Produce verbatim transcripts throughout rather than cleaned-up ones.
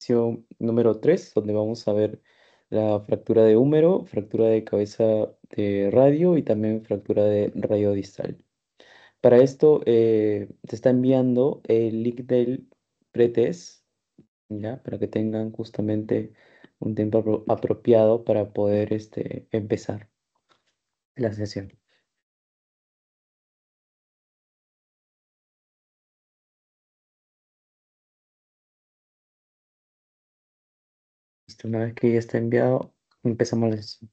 Sección número tres, donde vamos a ver la fractura de húmero, fractura de cabeza de radio y también fractura de radio distal. Para esto, eh, te está enviando el link del pretest, ¿ya? Para que tengan justamente un tiempo apro- apropiado para poder este, empezar la sesión. Listo, una vez que ya está enviado, empezamos la sesión.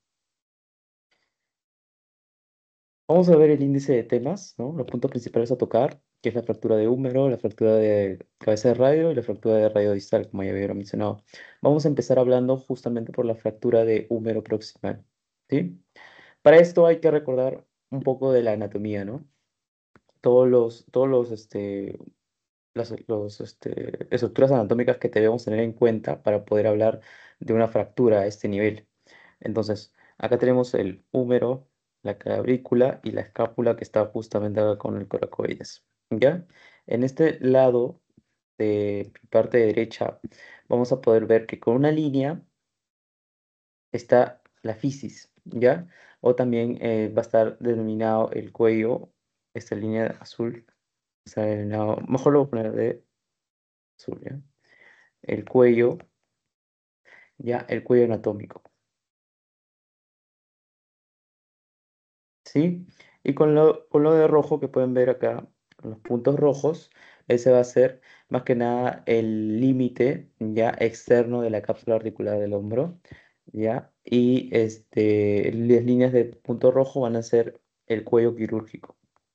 Vamos a ver el índice de temas, ¿no? Los puntos principales a tocar, que es la fractura de húmero, la fractura de cabeza de radio y la fractura de radio distal, como ya había mencionado. Vamos a empezar hablando justamente por la fractura de húmero proximal, ¿sí? Para esto hay que recordar un poco de la anatomía, ¿no? Todos los, todos los, este, las los, este, estructuras anatómicas que debemos tener en cuenta para poder hablar de una fractura a este nivel. Entonces, acá tenemos el húmero, la clavícula y la escápula que está justamente acá con el coracoides. ¿Ya? En este lado de mi parte derecha vamos a poder ver que con una línea está la fisis, ¿ya? O también eh, va a estar denominado el cuello, esta línea azul, está denominado, mejor lo voy a poner de azul, ¿ya? El cuello, ya, el cuello anatómico. ¿Sí? Y con lo, con lo de rojo que pueden ver acá, con los puntos rojos, ese va a ser más que nada el límite ya externo de la cápsula articular del hombro, ¿ya? Y este, las líneas de punto rojo van a ser el cuello quirúrgico.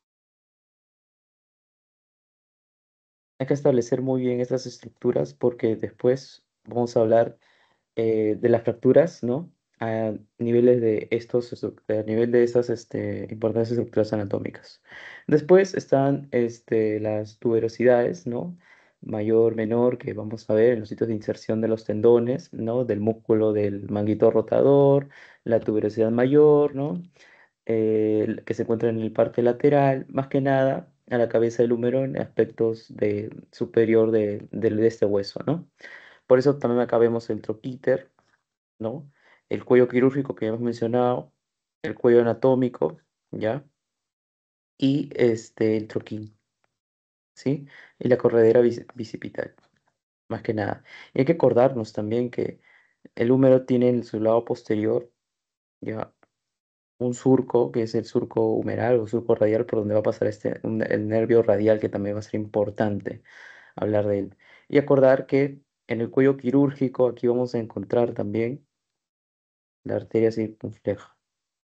Hay que establecer muy bien estas estructuras porque después vamos a hablar eh, de las fracturas, ¿no? A niveles de estos, estru- a nivel de esas este, importantes estructuras anatómicas. Después están este, las tuberosidades, ¿no? Mayor, menor, que vamos a ver en los sitios de inserción de los tendones, ¿no? Del músculo del manguito rotador, la tuberosidad mayor, ¿no? Eh, que se encuentra en el parte lateral, más que nada a la cabeza del húmero en aspectos de, superior de, del- de este hueso, ¿no? Por eso también acá vemos el troquíter, ¿no? El cuello quirúrgico que ya hemos mencionado, el cuello anatómico, ¿ya? Y este, el troquín, ¿sí? Y la corredera bici- bicipital, más que nada. Y hay que acordarnos también que el húmero tiene en su lado posterior, ¿ya? Un surco, que es el surco humeral o surco radial, por donde va a pasar este, un- el nervio radial, que también va a ser importante hablar de él. Y acordar que en el cuello quirúrgico aquí vamos a encontrar también la arteria circunfleja,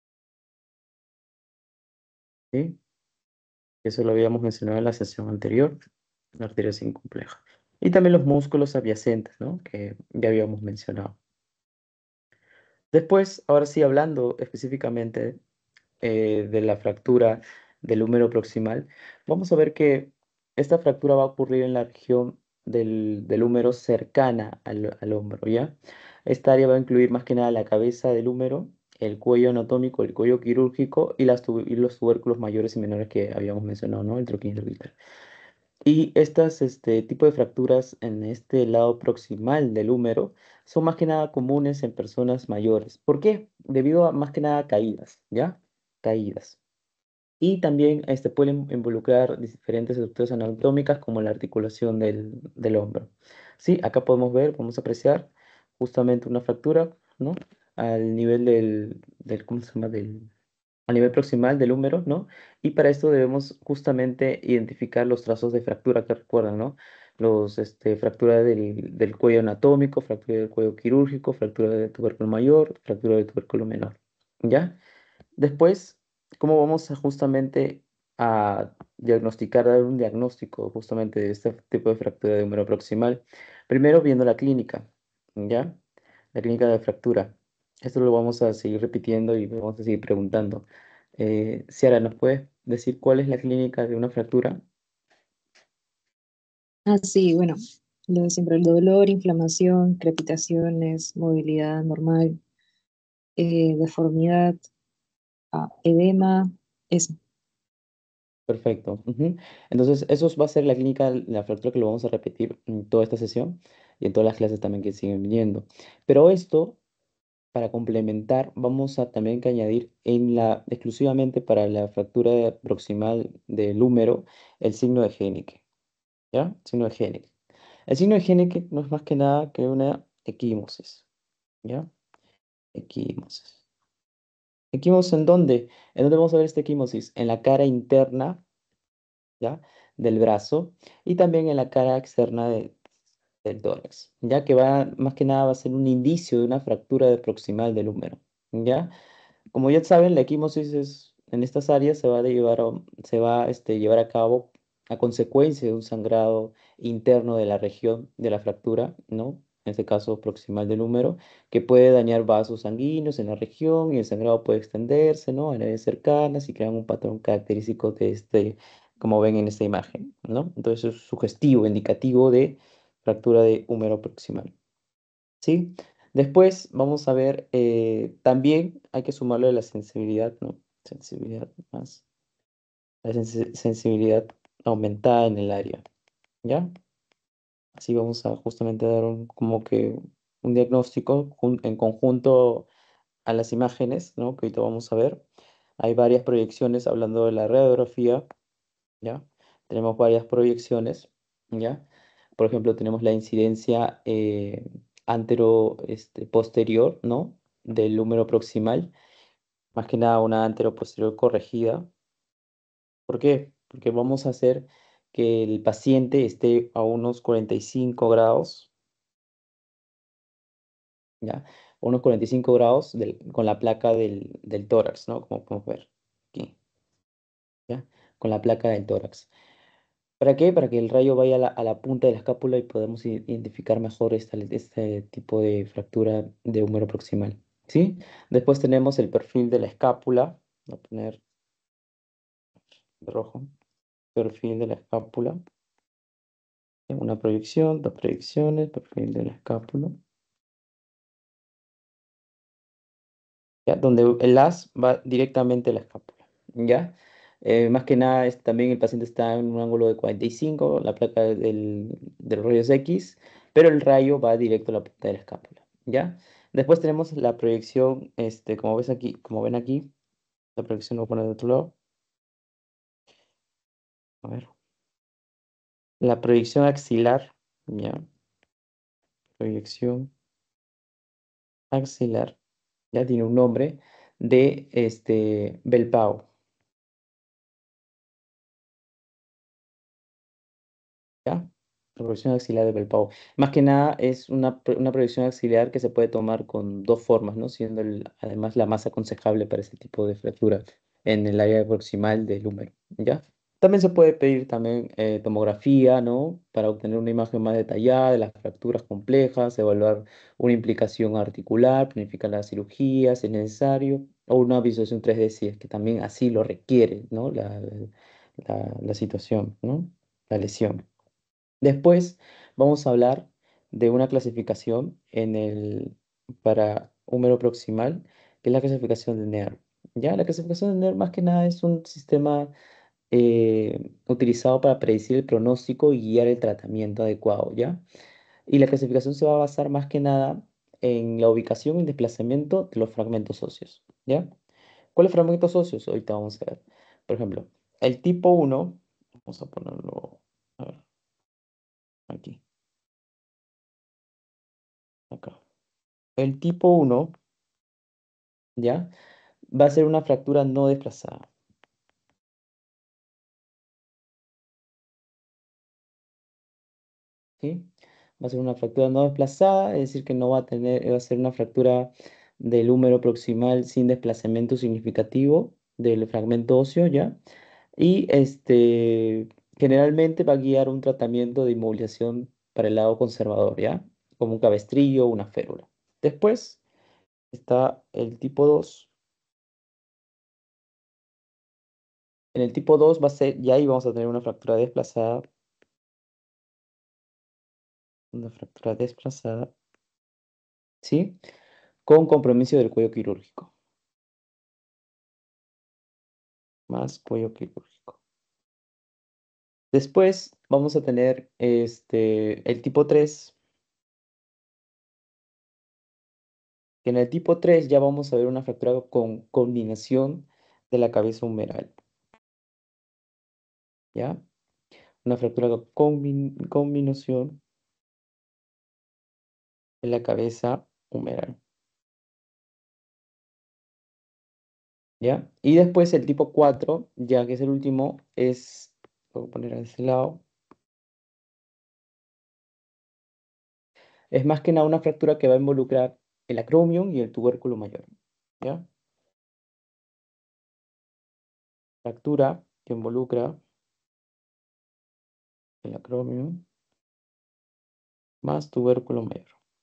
¿sí? Eso lo habíamos mencionado en la sesión anterior, la arteria circunfleja. Y también los músculos adyacentes, ¿no? Que ya habíamos mencionado. Después, ahora sí, hablando específicamente eh, de la fractura del húmero proximal, vamos a ver que esta fractura va a ocurrir en la región del, del húmero cercana al, al hombro, ¿ya? Esta área va a incluir más que nada la cabeza del húmero, el cuello anatómico, el cuello quirúrgico y, las tu- y los tubérculos mayores y menores que habíamos mencionado, ¿no? El troquín y el orbital. Y estas, este tipo de fracturas en este lado proximal del húmero son más que nada comunes en personas mayores. ¿Por qué? Debido a más que nada caídas, ¿ya? Caídas. Y también este, pueden involucrar diferentes estructuras anatómicas como la articulación del, del hombro. Sí, acá podemos ver, podemos apreciar justamente una fractura, ¿no? Al nivel del, del, ¿cómo se llama? Del, a nivel proximal del húmero, ¿no? Y para esto debemos justamente identificar los trazos de fractura que recuerdan, ¿no? Los, este, fractura del, del cuello anatómico, fractura del cuello quirúrgico, fractura del tubérculo mayor, fractura del tubérculo menor, ¿ya? Después, ¿cómo vamos a justamente a diagnosticar, dar un diagnóstico justamente de este tipo de fractura de húmero proximal? Primero viendo la clínica, ¿ya? La clínica de fractura. Esto lo vamos a seguir repitiendo y vamos a seguir preguntando. Eh, Ciara, ¿nos puedes decir cuál es la clínica de una fractura? Ah, sí, bueno, lo de siempre, el dolor, inflamación, crepitaciones, movilidad normal, eh, deformidad, ah, edema, eso. Perfecto. Ujú. Entonces, eso va a ser la clínica, la fractura que lo vamos a repetir en toda esta sesión. y en todas las clases también que siguen viniendo. Pero esto, para complementar, vamos a también que añadir en la, exclusivamente para la fractura proximal del húmero, el signo de Génike, ¿ya? Signo de Génike. El signo de Génike no es más que nada que una equimosis, ¿ya? Equimosis. ¿Equimosis en dónde? ¿En dónde vamos a ver esta equimosis? En la cara interna, ¿ya? Del brazo y también en la cara externa de- del tórax, ya que va, más que nada va a ser un indicio de una fractura de proximal del húmero, ¿ya? Como ya saben, la equimosis es, en estas áreas se va a llevar a, se va a este, llevar a cabo a consecuencia de un sangrado interno de la región de la fractura, ¿no? En este caso proximal del húmero, que puede dañar vasos sanguíneos en la región y el sangrado puede extenderse, ¿no? En áreas cercanas y crear un patrón característico de este, como ven en esta imagen, ¿no? Entonces es sugestivo, indicativo de fractura de húmero proximal. ¿Sí? Después vamos a ver, eh, también hay que sumarle la sensibilidad, ¿no? Sensibilidad más, la sensi- sensibilidad aumentada en el área, ¿ya? Así vamos a justamente dar un, como que un diagnóstico jun- en conjunto a las imágenes, ¿no? Que ahorita vamos a ver. Hay varias proyecciones hablando de la radiografía, ¿ya? Tenemos varias proyecciones, ¿ya? Por ejemplo, tenemos la incidencia eh, antero, este, posterior, ¿no? Del húmero proximal, más que nada una antero posterior corregida. ¿Por qué? Porque vamos a hacer que el paciente esté a unos cuarenta y cinco grados, ¿ya? Unos cuarenta y cinco grados del- con la placa del, del tórax, ¿no? Como podemos ver aquí, ¿ya? Con la placa del tórax. ¿Para qué? Para que el rayo vaya a la, a la punta de la escápula y podamos i- identificar mejor esta, este tipo de fractura de húmero proximal. ¿Sí? Después tenemos el perfil de la escápula. Voy a poner de rojo. Perfil de la escápula. Una proyección, dos proyecciones, perfil de la escápula. ¿Ya? Donde el haz va directamente a la escápula. ¿Ya? Eh, más que nada, es, también el paciente está en un ángulo de cuarenta y cinco, la placa del, de los rayos X, pero el rayo va directo a la punta de la escápula. ¿Ya? Después tenemos la proyección, este, como ves aquí, como ven aquí, la proyección lo voy a poner de otro lado. A ver. La proyección axilar, ¿ya? Proyección axilar, ya tiene un nombre de este Belpau. ¿Ya? La proyección axilar de Belpau. Más que nada es una, pro- una proyección axilar que se puede tomar con dos formas, ¿no? Siendo el- además la más aconsejable para este tipo de fractura en el área proximal del húmero, ¿ya? También se puede pedir también eh, tomografía, ¿no? Para obtener una imagen más detallada de las fracturas complejas, evaluar una implicación articular, planificar la cirugía si es necesario, o una visualización tres D si es que también así lo requiere, ¿no? La, la la situación, ¿no? La lesión. Después vamos a hablar de una clasificación en el, para húmero proximal, que es la clasificación de Neer. Ya, la clasificación de Neer más que nada es un sistema eh, utilizado para predecir el pronóstico y guiar el tratamiento adecuado, ¿ya? Y la clasificación se va a basar más que nada en la ubicación y desplazamiento de los fragmentos óseos, ¿ya? ¿Cuáles fragmentos óseos? Ahorita vamos a ver. Por ejemplo, el tipo uno, vamos a ponerlo, a ver, aquí, acá. El tipo uno, ¿ya? Va a ser una fractura no desplazada, ¿sí? Va a ser una fractura no desplazada, es decir, que no va a tener, va a ser una fractura del húmero proximal sin desplazamiento significativo del fragmento óseo, ¿ya? Y este, generalmente va a guiar un tratamiento de inmovilización para el lado conservador, ¿ya? Como un cabestrillo o una férula. Después está el tipo dos. En el tipo dos va a ser, ya ahí vamos a tener una fractura desplazada, una fractura desplazada, ¿sí? Con compromiso del cuello quirúrgico, más cuello quirúrgico. Después vamos a tener este, el tipo tres. que en el tipo tres ya vamos a ver una fractura con combinación de la cabeza humeral, ¿ya? Una fractura con combi- combinación de la cabeza humeral, ¿ya? Y después el tipo cuatro, ya que es el último, es, voy a poner a ese lado, es más que nada una fractura que va a involucrar el acromion y el tubérculo mayor, ¿ya? Fractura que involucra el acromion más tubérculo mayor.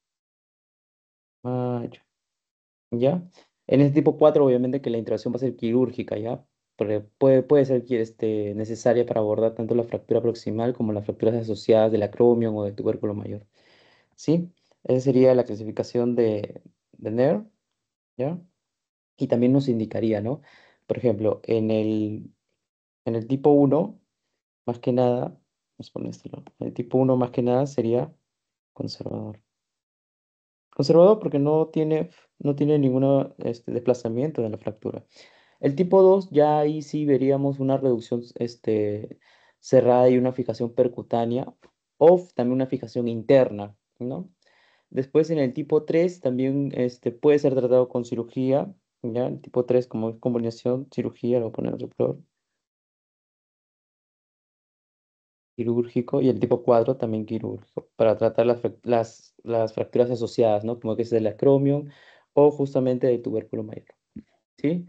Mayor, ¿ya? En este tipo cuatro, obviamente que la intervención va a ser quirúrgica, ¿ya? Porque puede, puede ser que, este, necesaria para abordar tanto la fractura proximal como las fracturas asociadas del acromion o del tubérculo mayor, ¿sí? Esa sería la clasificación de, de N E R, ¿ya? Y también nos indicaría, ¿no? Por ejemplo, en el, en el tipo uno más que nada, vamos a poner este lado, el tipo uno más que nada sería conservador. Conservador porque no tiene, no tiene ningún este, desplazamiento de la fractura. El tipo dos ya ahí sí veríamos una reducción este, cerrada y una fijación percutánea o también una fijación interna, ¿no? Después en el tipo tres también este, puede ser tratado con cirugía, ¿ya? El tipo tres como es combinación, cirugía, lo voy a poner otro color, quirúrgico, y el tipo cuatro también quirúrgico, para tratar las, frac- las, las fracturas asociadas, ¿no? Como que es el acromion o justamente del tubérculo mayor, ¿sí?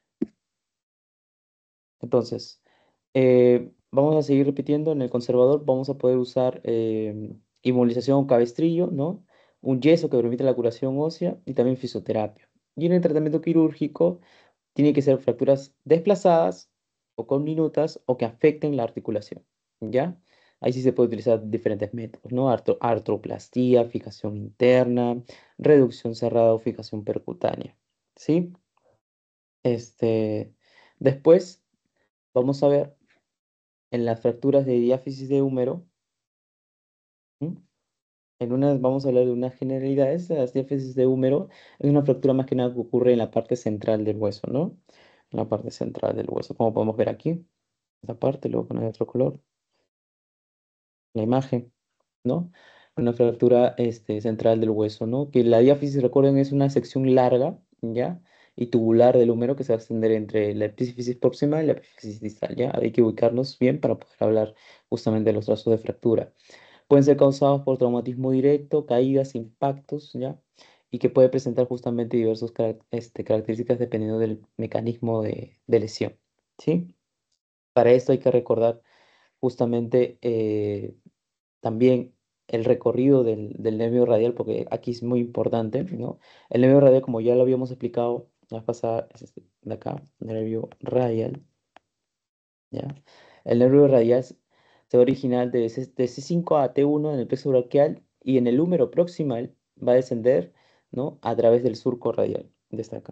Entonces, eh, vamos a seguir repitiendo. En el conservador vamos a poder usar eh, inmovilización o cabestrillo, ¿no? Un yeso que permite la curación ósea y también fisioterapia. Y en el tratamiento quirúrgico tiene que ser fracturas desplazadas o conminutas o que afecten la articulación, ¿ya? Ahí sí se puede utilizar diferentes métodos, ¿no? Artro- artroplastía, fijación interna, reducción cerrada o fijación percutánea, ¿sí? Este, después vamos a ver en las fracturas de diáfisis de húmero. ¿M? En unas vamos a hablar de unas generalidades. Las diáfisis de húmero es una fractura más que nada que ocurre en la parte central del hueso, ¿no? En la parte central del hueso, como podemos ver aquí. Esta parte, luego poner otro color, la imagen, ¿no? Una fractura este, central del hueso, ¿no? Que la diáfisis, recuerden, es una sección larga, ¿ya? Y tubular del húmero que se va a extender entre la epífisis proximal y la epífisis distal, ¿ya? Hay que ubicarnos bien para poder hablar justamente de los trazos de fractura. Pueden ser causados por traumatismo directo, caídas, impactos, ¿ya? Y que puede presentar justamente diversas este, características dependiendo del mecanismo de, de lesión, ¿sí? Para esto hay que recordar justamente eh, también el recorrido del, del nervio radial, porque aquí es muy importante, ¿no? El nervio radial, como ya lo habíamos explicado la vez pasada, es este de acá, nervio radial, ¿ya? El nervio radial se va a originar de, C- de C cinco a T uno en el plexo braquial y en el húmero proximal va a descender, ¿no? A través del surco radial, desde acá,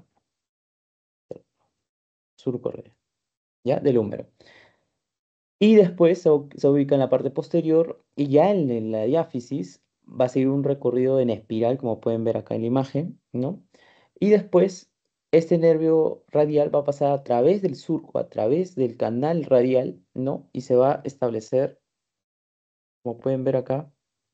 surco radial, ¿ya? Del húmero. Y después se, u- se ubica en la parte posterior y ya en, en la diáfisis va a seguir un recorrido en espiral, como pueden ver acá en la imagen, ¿no? Y después este nervio radial va a pasar a través del surco, a través del canal radial, ¿no? Y se va a establecer, como pueden ver acá,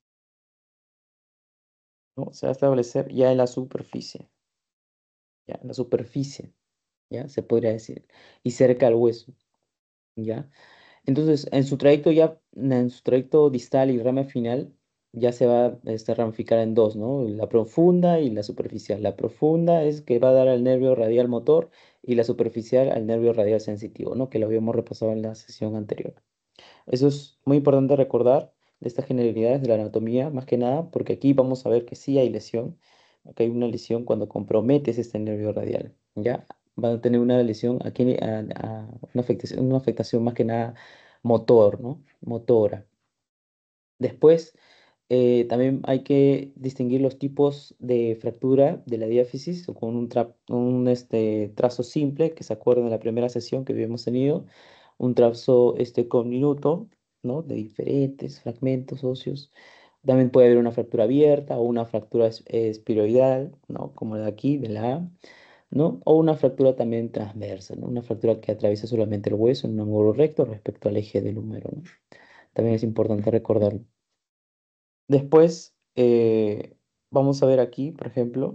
¿no? Se va a establecer ya en la superficie, ya en la superficie, ¿ya? Se podría decir, y cerca al hueso, ¿ya? Entonces, en su trayecto ya, en su trayecto distal y rama final, ya se va a este, ramificar en dos, ¿no? La profunda y la superficial. La profunda es que va a dar al nervio radial motor y la superficial al nervio radial sensitivo, ¿no? Que lo habíamos repasado en la sesión anterior. Eso es muy importante recordar de estas generalidades de la anatomía, más que nada, porque aquí vamos a ver que sí hay lesión. Aquí hay una lesión cuando comprometes este nervio radial, ¿ya? Van a tener una lesión aquí, a- a- una afectación, una afectación más que nada motor, ¿no? Motora. Después, eh, también hay que distinguir los tipos de fractura de la diáfisis o con un, tra- un este, trazo simple, que se acuerdan de la primera sesión que habíamos tenido, un trazo este, con minuto, ¿no? De diferentes fragmentos óseos, También puede haber una fractura abierta o una fractura es- espiroidal, ¿no? Como la de aquí, de la A, ¿no? O una fractura también transversa, ¿no? Una fractura que atraviesa solamente el hueso en un ángulo recto respecto al eje del húmero, ¿no? También es importante recordarlo. Después, eh, vamos a ver aquí, por ejemplo,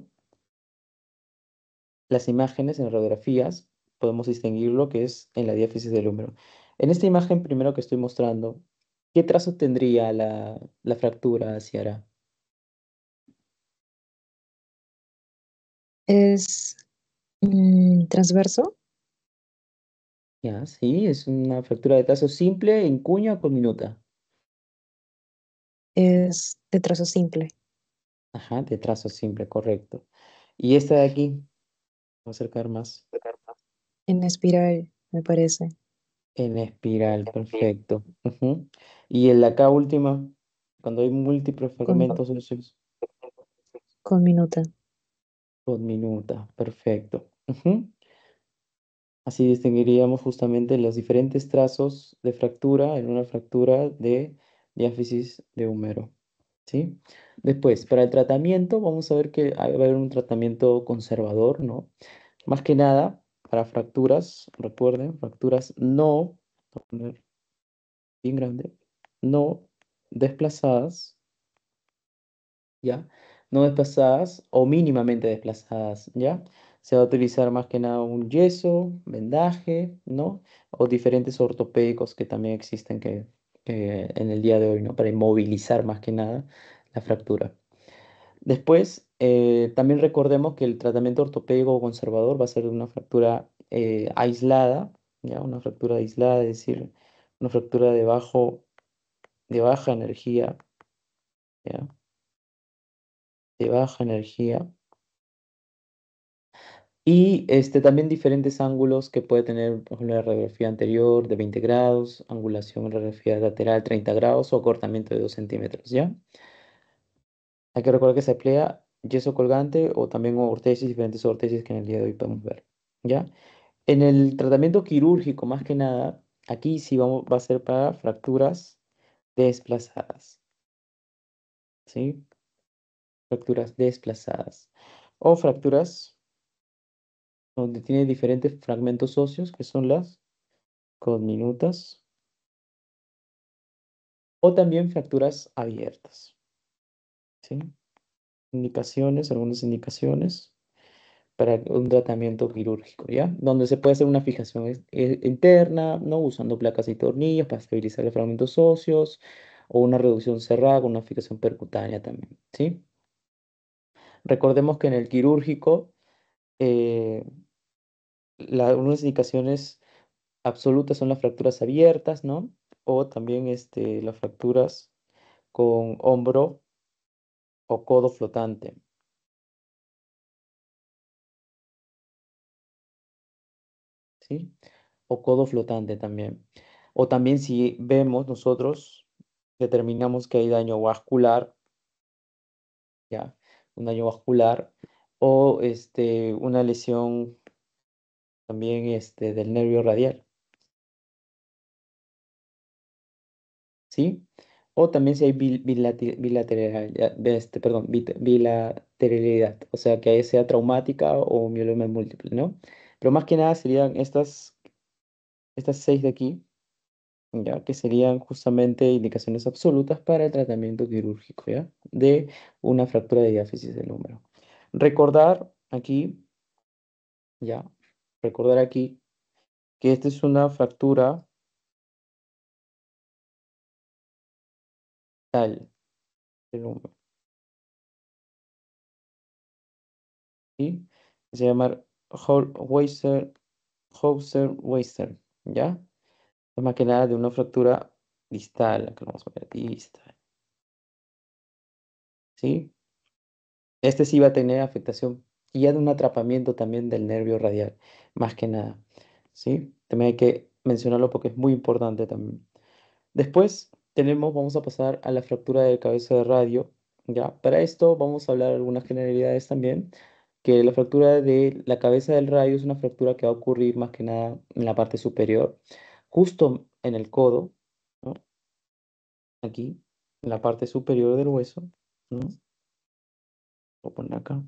las imágenes en radiografías. Podemos distinguir lo que es en la diáfisis del húmero. En esta imagen primero que estoy mostrando, ¿qué trazo tendría la, la fractura, Ciara? Es mm, transverso, Ya, sí, es una fractura de trazo simple en cuña con minuta. es de trazo simple, Ajá, de trazo simple, correcto. Y esta de aquí, voy a acercar más. en espiral, me parece, En espiral, perfecto. Ujú. Y en la acá última, cuando hay múltiples con, fragmentos óseos, con minuta. con minuta, perfecto. Ujú. Así distinguiríamos justamente los diferentes trazos de fractura en una fractura de diáfisis de húmero. ¿Sí? Después, para el tratamiento, vamos a ver que va a haber un tratamiento conservador, ¿no? Más que nada, para fracturas, recuerden, fracturas no, voy a poner bien grande, no desplazadas, ¿ya? No desplazadas o mínimamente desplazadas, ¿ya? Se va a utilizar más que nada un yeso, vendaje, ¿no? O diferentes ortopédicos que también existen que, que en el día de hoy, ¿no? Para inmovilizar más que nada la fractura. Después, eh, también recordemos que el tratamiento ortopédico conservador va a ser de una fractura eh, aislada, ¿ya? Una fractura aislada, es decir, una fractura de bajo, de baja energía, ¿ya? De baja energía. Y este, también diferentes ángulos que puede tener, por ejemplo, la radiografía anterior de veinte grados, angulación en radiografía lateral treinta grados o acortamiento de dos centímetros, ¿ya? Hay que recordar que se emplea yeso colgante o también ortesis, diferentes ortesis que en el día de hoy podemos ver, ¿ya? En el tratamiento quirúrgico, más que nada, aquí sí vamos, va a ser para fracturas desplazadas, ¿sí? Fracturas desplazadas. O fracturas donde tiene diferentes fragmentos óseos, que son las conminutas, o también fracturas abiertas, ¿sí? Indicaciones, algunas indicaciones para un tratamiento quirúrgico, ¿ya? Donde se puede hacer una fijación ex- eh, interna, ¿no? Usando placas y tornillos para estabilizar los fragmentos óseos, o una reducción cerrada con una fijación percutánea también, ¿sí? Recordemos que en el quirúrgico, eh, la- unas indicaciones absolutas son las fracturas abiertas, ¿no? O también este, las fracturas con hombro o codo flotante, ¿sí? O codo flotante también. O también si vemos nosotros, determinamos que hay daño vascular, ¿ya? Un daño vascular o este, una lesión también este, del nervio radial, ¿sí? O también si hay bil- bilate- bilateralidad, este, perdón, bit- bilateralidad, o sea, que sea traumática o mieloma múltiple, ¿no? Pero más que nada serían estas, estas seis de aquí, ¿ya? Que serían justamente indicaciones absolutas para el tratamiento quirúrgico, ¿ya? De una fractura de diáfisis del húmero. Recordar aquí, ¿ya? Recordar aquí que esta es una fractura tal del húmero, ¿sí? Se llama Weiser, Hauser-Weister, ¿ya? Es más que nada de una fractura distal, acá lo vamos a poner distal, ¿sí? Este sí va a tener afectación y ya de un atrapamiento también del nervio radial, más que nada, ¿sí? También hay que mencionarlo porque es muy importante también. Después tenemos, vamos a pasar a la fractura de cabeza de radio, ¿ya? Para esto vamos a hablar algunas generalidades también, que la fractura de la cabeza del radio es una fractura que va a ocurrir más que nada en la parte superior, justo en el codo, ¿no? Aquí. en la parte superior del hueso, ¿no? Voy a poner acá,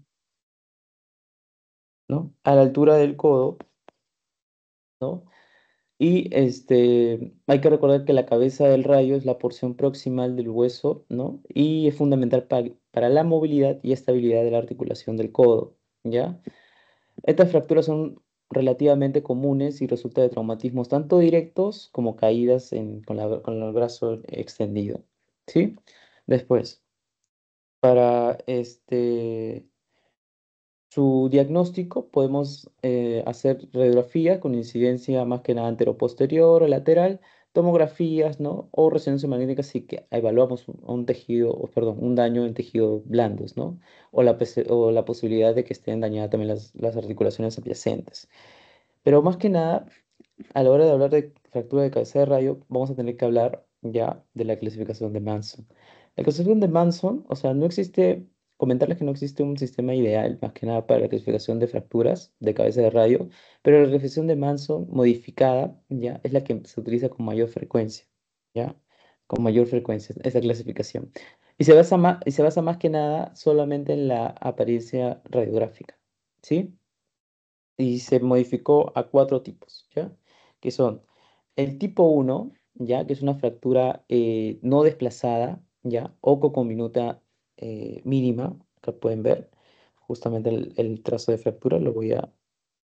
¿no? A la altura del codo, ¿no? Y este, hay que recordar que la cabeza del rayo es la porción proximal del hueso, ¿no? Y es fundamental pa- para la movilidad y estabilidad de la articulación del codo, ¿ya? Estas fracturas son relativamente comunes y resulta de traumatismos tanto directos como caídas en- con la- con el brazo extendido, ¿sí? Después, para este su diagnóstico podemos eh, hacer radiografía con incidencia más que nada anteroposterior o lateral, tomografías, ¿no? O resonancia magnética si que evaluamos un, un tejido, o, perdón, un daño en tejidos blandos, ¿no? O la, pese- o la posibilidad de que estén dañadas también las, las articulaciones adyacentes. Pero más que nada, a la hora de hablar de fractura de cabeza de rayo, vamos a tener que hablar ya de la clasificación de Manson. La clasificación de Manson, o sea, no existe, comentarles que no existe un sistema ideal, más que nada para la clasificación de fracturas de cabeza de rayo, pero la clasificación de Manson modificada, ya, es la que se utiliza con mayor frecuencia, ya, con mayor frecuencia, esa clasificación. Y se basa más, y se basa más que nada solamente en la apariencia radiográfica, ¿sí? Y se modificó a cuatro tipos, ¿ya? Que son el tipo uno, ¿ya? Que es una fractura eh, no desplazada, ¿ya? O con minuta eh, mínima, que pueden ver. Justamente el, el trazo de fractura lo voy a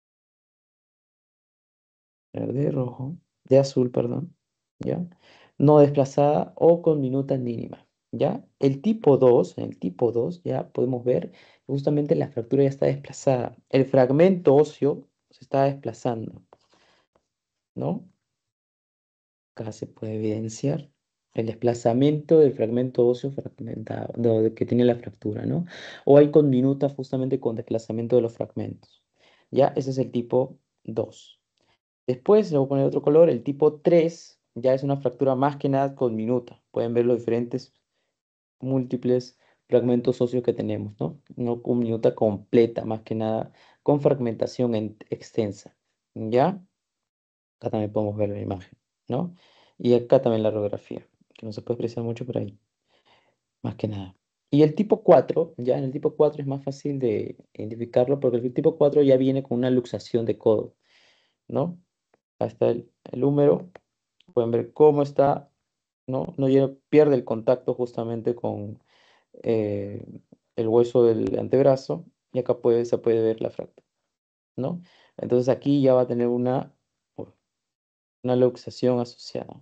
poner de rojo, de azul, perdón, ¿ya? No desplazada o con minuta mínima, ¿ya? El tipo dos, en el tipo dos ya podemos ver que justamente la fractura ya está desplazada. El fragmento óseo se está desplazando, ¿no? Acá se puede evidenciar el desplazamiento del fragmento óseo fragmentado, no, de que tiene la fractura, ¿no? O hay condinuta justamente con desplazamiento de los fragmentos. Ya, ese es el tipo dos. Después le voy a poner otro color, el tipo tres ya es una fractura más que nada conminuta. Pueden ver los diferentes múltiples fragmentos óseos que tenemos, ¿no? No conminuta completa, más que nada con fragmentación en- extensa. ¿Ya? Acá también podemos ver la imagen, ¿no? Y acá también la radiografía, que no se puede apreciar mucho por ahí, más que nada. Y el tipo cuatro, ya en el tipo cuatro es más fácil de identificarlo porque el tipo cuatro ya viene con una luxación de codo, ¿no? Ahí está el, el húmero, pueden ver cómo está, ¿no? No llega- pierde el contacto justamente con eh, el hueso del antebrazo y acá puede, se puede ver la fractura, ¿no? Entonces aquí ya va a tener una, una luxación asociada.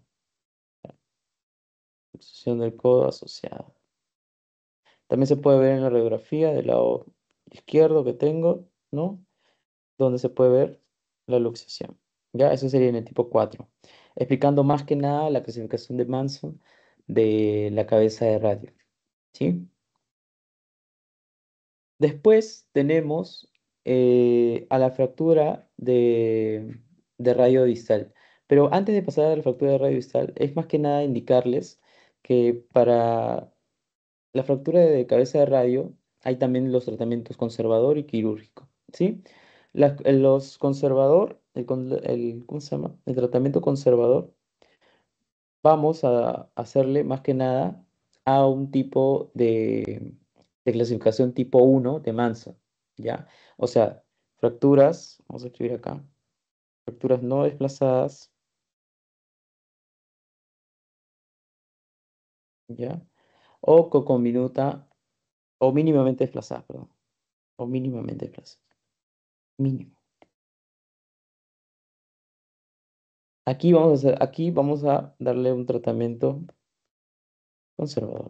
Luxación del codo asociada. También se puede ver en la radiografía del lado izquierdo que tengo, ¿no? Donde se puede ver la luxación. Ya, eso sería en el tipo cuatro. Explicando más que nada la clasificación de Manson de la cabeza de radio, ¿sí? Después tenemos eh, a la fractura de, de radio distal. Pero antes de pasar a la fractura de radio distal, es más que nada indicarles que para la fractura de cabeza de radio, hay también los tratamientos conservador y quirúrgico, ¿sí? La- el- los conservador, el, con- el- ¿cómo se llama? El tratamiento conservador, vamos a hacerle más que nada a un tipo de, de clasificación tipo uno de Manson, ¿ya? O sea, fracturas, vamos a escribir acá, fracturas no desplazadas, ¿ya? O co- con minuta, o mínimamente desplazadas, perdón, o mínimamente desplazadas, mínimo. Aquí vamos a hacer, aquí vamos a darle un tratamiento conservador.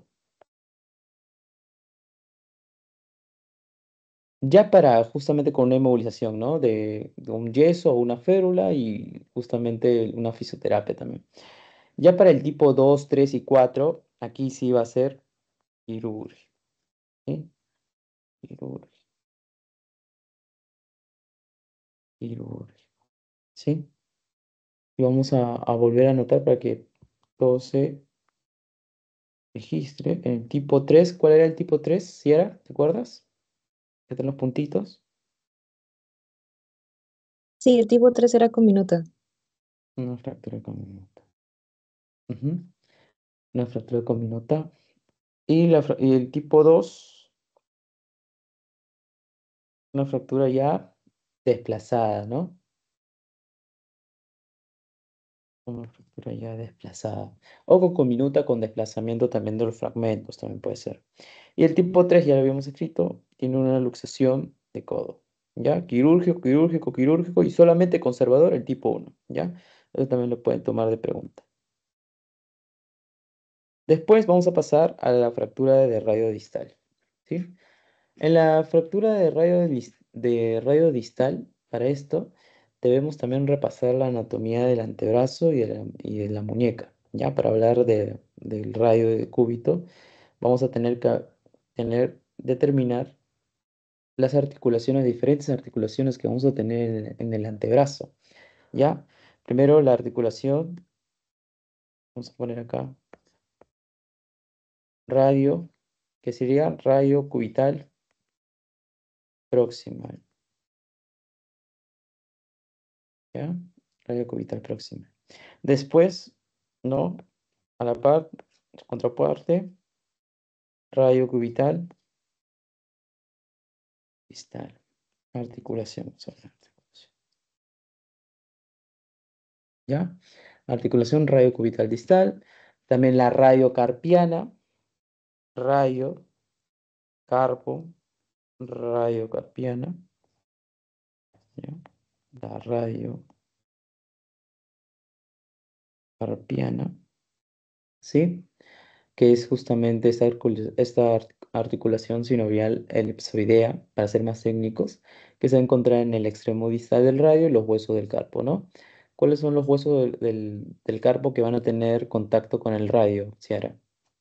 Ya para justamente con una inmovilización, ¿no? De, de un yeso o una férula y justamente una fisioterapia también. Ya para el tipo dos, tres y cuatro, aquí sí va a ser quirúrgico, ¿sí? Quirúrgico, quirúrgico, ¿sí? Y vamos a, a volver a anotar para que todo se registre. En el tipo tres, ¿cuál era el tipo tres? ¿Si era? ¿Te acuerdas? Que están los puntitos. Sí, el tipo tres era con minuta. Una fractura con... Ujú. una fractura cominota. Y, la, fra- y el tipo dos, una fractura ya desplazada, ¿no? Una fractura ya desplazada. O con cominuta con desplazamiento también de los fragmentos, también puede ser. Y el tipo tres ya lo habíamos escrito, tiene una luxación de codo. ¿Ya? Quirúrgico, quirúrgico, quirúrgico y solamente conservador el tipo uno. ¿Ya? Eso también lo pueden tomar de pregunta. Después vamos a pasar a la fractura de radio distal. ¿Sí? En la fractura de radio, dis- de radio distal, para esto, debemos también repasar la anatomía del antebrazo y de la, y de la muñeca. Ya, para hablar de- del radio de cúbito, vamos a tener que tener, determinar las articulaciones, diferentes articulaciones que vamos a tener en, en el antebrazo. Ya, primero la articulación, vamos a poner acá, radio, que sería radio cubital proximal. ¿Ya? Radio cubital próxima. Después, ¿no? A la par, contraparte, radio cubital distal. Articulación, sobre la articulación. ¿Ya? Articulación radio cubital distal. También la radio carpiana, radio carpo, radio carpiana. ¿Ya? La radio carpiana. ¿Sí? Que es justamente esta, arcul- esta art- articulación sinovial elipsoidea, para ser más técnicos, que se encuentra en el extremo distal del radio y los huesos del carpo, ¿no? ¿Cuáles son los huesos del, del- del carpo que van a tener contacto con el radio, Ciara?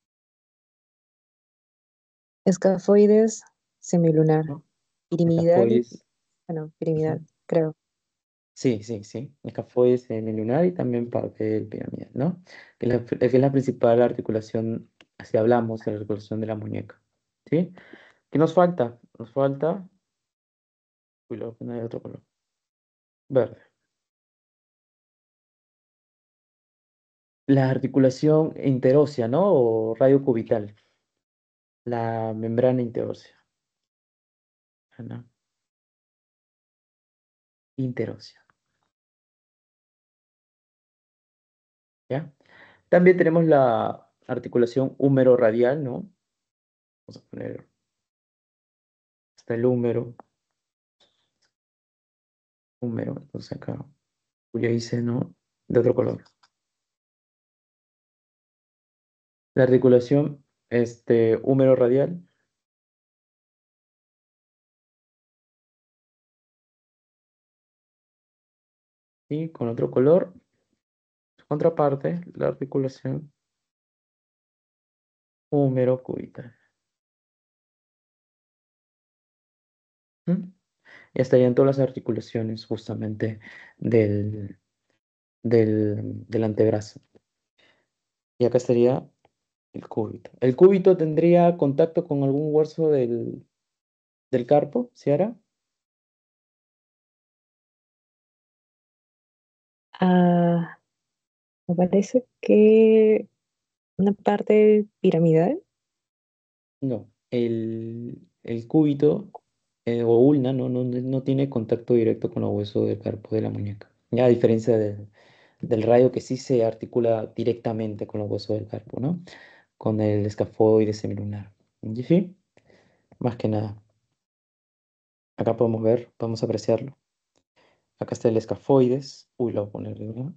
Escafoides, semilunar, ¿No? piramidal y, Escafoides. bueno, Ujú. piramidal, creo. Sí, sí, sí. Escafoides semilunar y también parte del piramidal, ¿no? Que es la, que es la principal articulación, si hablamos de la articulación de la muñeca, ¿sí? ¿Qué nos falta? Nos falta... Uy, lo voy a poner de otro color. Verde. La articulación interósea, ¿no? O radio cubital. La membrana interósea. Ah, ¿no? Interósea. ¿Ya? También tenemos la articulación húmero-radial, ¿no? Vamos a poner hasta el húmero. Húmero. Entonces acá. Yo hice, ¿no? De otro color. La articulación, este, húmero-radial. Y con otro color. Su contraparte, la articulación húmero-cubital. ¿Mm? Y estarían todas las articulaciones justamente del, del, del antebrazo. Y acá estaría el cúbito. ¿El cúbito tendría contacto con algún hueso del, del carpo, Ciara? Ah, me parece que una parte piramidal. No. El, el cúbito eh, o ulna no, no, no tiene contacto directo con los huesos del carpo de la muñeca. Ya a diferencia del, del radio que sí se articula directamente con los huesos del carpo, ¿no? Con el escafoide semilunar. ¿Y sí? Más que nada. Acá podemos ver, podemos apreciarlo. Acá está el escafoides. Uy, lo voy a poner, ¿no?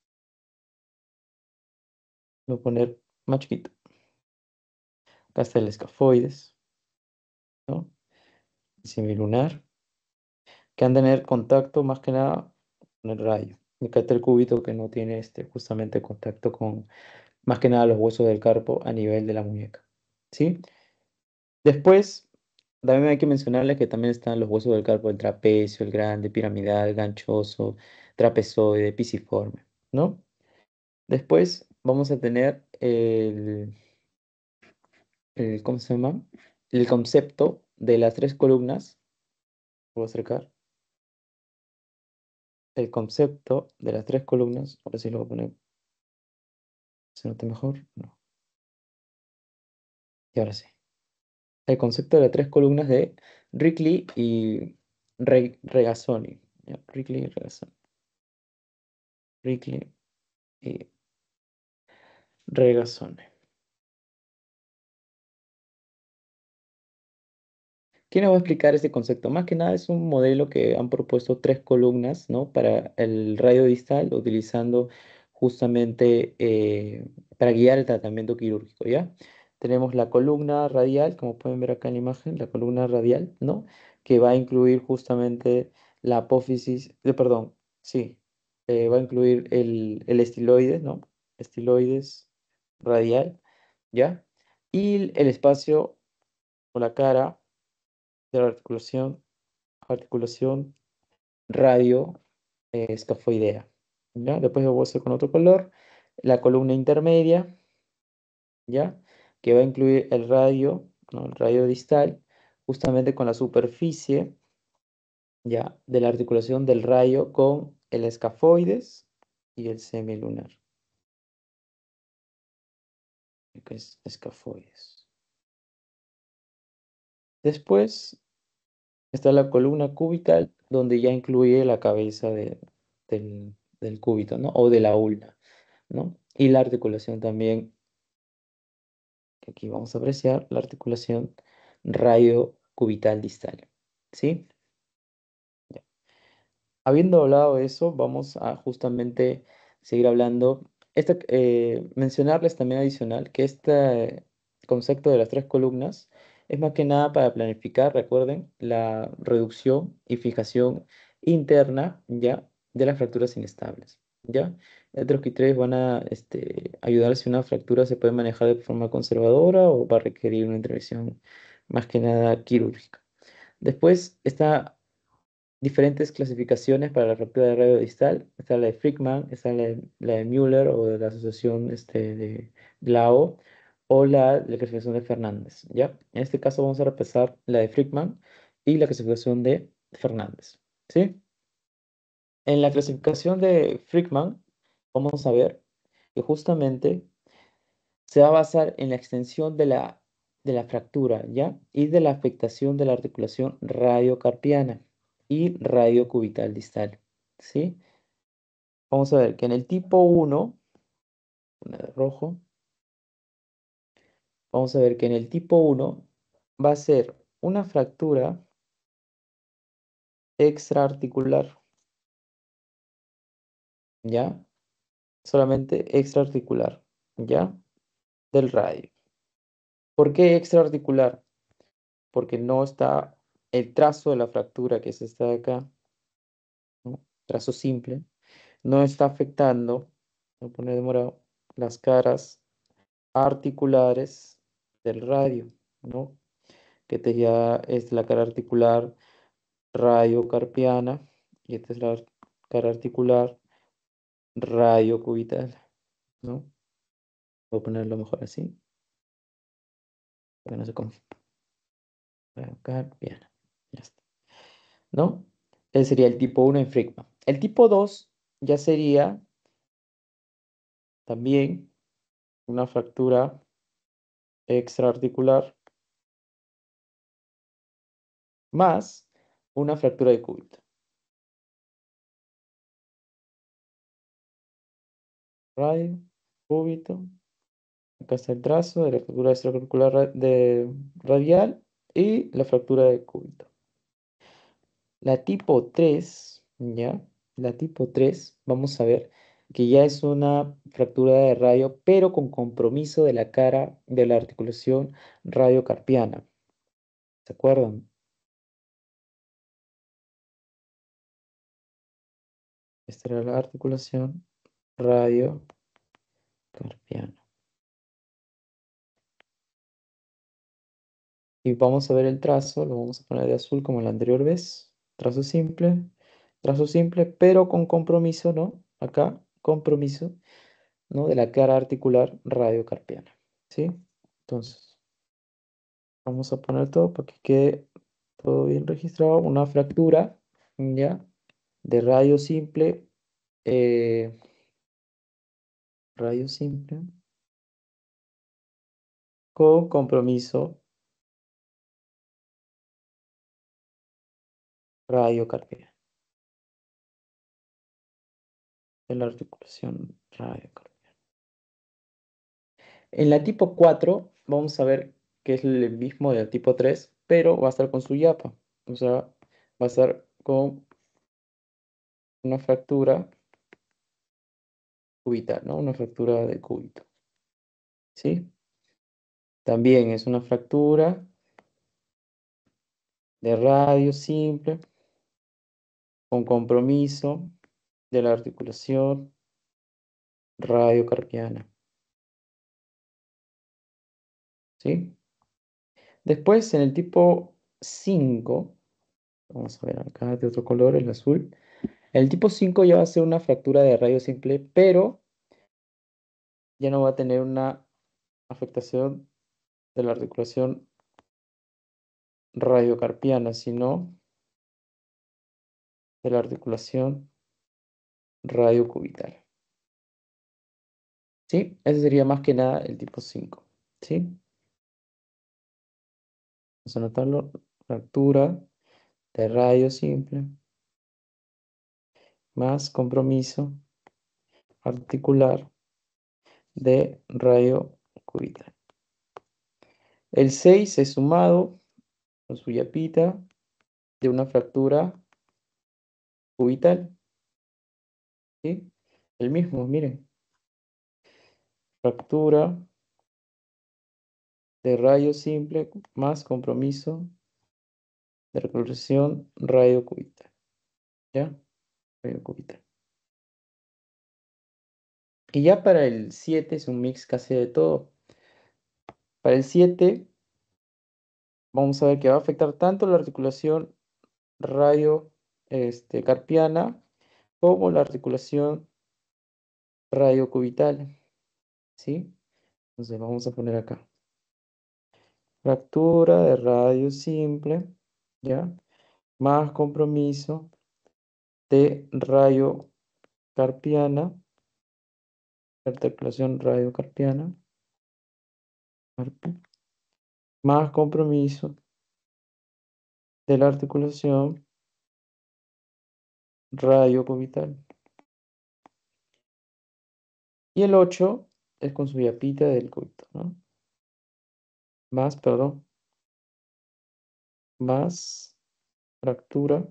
Lo voy a poner más chiquito. Acá está el escafoides, ¿no? Semilunar, que han de tener contacto más que nada con el radio. Y acá está el cúbito que no tiene este, justamente contacto con más que nada los huesos del carpo a nivel de la muñeca. ¿Sí? Después, también hay que mencionarles que también están los huesos del carpo, el trapecio, el grande, piramidal, ganchoso, trapezoide, pisiforme, ¿no? Después vamos a tener el, el, ¿cómo se llama? El concepto de las tres columnas. Puedo acercar. El concepto de las tres columnas. Ahora sí lo voy a poner. ¿Se nota mejor? No. Y ahora sí. El concepto de las tres columnas de Rickley y Re- Regazzoni. Ya, Rickley y Regazzoni. Rickley y Regazzoni. ¿Quién nos va a explicar este concepto? Más que nada es un modelo que han propuesto tres columnas, ¿no? Para el radio distal, utilizando justamente eh, para guiar el tratamiento quirúrgico, ¿ya? Tenemos la columna radial, como pueden ver acá en la imagen, la columna radial, ¿no? Que va a incluir justamente la apófisis, eh, perdón, sí, eh, va a incluir el, el estiloides, ¿no? Estiloides radial, ¿ya? Y el espacio o la cara de la articulación, articulación radio eh, escafoidea. ¿Ya? Después lo voy a hacer con otro color. La columna intermedia, ¿ya? Que va a incluir el radio, ¿no? El radio distal, justamente con la superficie, ¿ya? De la articulación del rayo con el escafoides y el semilunar, que es escafoides. Después está la columna cubital, donde ya incluye la cabeza de- del, del cúbito, ¿no? O de la ulna, ¿no? Y la articulación también, que aquí vamos a apreciar, la articulación radio cubital distal, ¿sí? Ya. Habiendo hablado de eso, vamos a justamente seguir hablando. Esta, eh, mencionarles también adicional que este concepto de las tres columnas es más que nada para planificar, recuerden, la reducción y fijación interna, ¿ya? De las fracturas inestables, ¿ya? Estos tres van a este, ayudar si una fractura se puede manejar de forma conservadora o va a requerir una intervención más que nada quirúrgica. Después está diferentes clasificaciones para la fractura de radio distal. Está la de Frickman, está la de, la de Müller o de la asociación este, de Blau o la, la clasificación de Fernández, ¿ya? En este caso vamos a repasar la de Frickman y la clasificación de Fernández, ¿sí? En la clasificación de Frickman vamos a ver que justamente se va a basar en la extensión de la, de la fractura, ¿ya? Y de la afectación de la articulación radiocarpiana y radiocubital distal, ¿sí? Vamos a ver que en el tipo uno, una de rojo, vamos a ver que en el tipo uno va a ser una fractura extraarticular, ¿ya? Solamente extraarticular, ¿ya? Del radio. ¿Por qué extraarticular? Porque no está el trazo de la fractura, que es esta de acá, ¿no? Trazo simple, no está afectando, voy a poner de morado, las caras articulares del radio, ¿no? Que te ya es la cara articular radiocarpiana y esta es la ar- cara articular radiocubital, ¿no? Voy a ponerlo mejor así, para que no se confunda. Radiocarpiana, ya está, ¿no? Ese sería el tipo uno en Frickman. El tipo dos ya sería también una fractura extraarticular más una fractura de cúbito. Radio, cúbito. Acá está el trazo de la fractura extraarticular ra- de radial y la fractura de cúbito. La tipo tres, ¿ya? La tipo tres, vamos a ver que ya es una fractura de radio, pero con compromiso de la cara de la articulación radiocarpiana. ¿Se acuerdan? Esta era la articulación radiocarpiana. Y vamos a ver el trazo, lo vamos a poner de azul como la anterior vez. Trazo simple, trazo simple, pero con compromiso, ¿no? Acá, compromiso, ¿no? De la cara articular radiocarpiana, ¿sí? Entonces, vamos a poner todo para que quede todo bien registrado. Una fractura, ¿ya? De radio simple, eh, radio simple, con compromiso radiocarpiano. De la articulación radiocarpiana. En la tipo cuatro vamos a ver que es el mismo del tipo tres, pero va a estar con su yapa. O sea, va a estar con una fractura cubital, ¿no? Una fractura de cúbito. ¿Sí? También es una fractura de radio simple con compromiso de la articulación radiocarpiana. ¿Sí? Después, en el tipo cinco, vamos a ver acá de otro color, el azul. El tipo cinco ya va a ser una fractura de radio simple, pero ya no va a tener una afectación de la articulación radiocarpiana, sino de la articulación radiocubital. ¿Sí? Ese sería más que nada el tipo cinco. ¿Sí? Vamos a anotarlo. Fractura de radio simple más compromiso articular de radio cubital. El seis es sumado con su yapita de una fractura cubital. ¿Sí? El mismo, miren. Fractura de radio simple más compromiso de recuperación radio cubital. ¿Ya? Radio cubital. Y ya para el siete es un mix casi de todo. Para el siete vamos a ver que va a afectar tanto la articulación radio este, carpiana como la articulación radiocubital, ¿sí? Entonces vamos a poner acá. Fractura de radio simple, ¿ya? Más compromiso de radio carpiana, articulación radiocarpiana, carpi- más compromiso de la articulación radiocubital. Y el ocho es con su yapita del cúbito, ¿no? Más, perdón, más fractura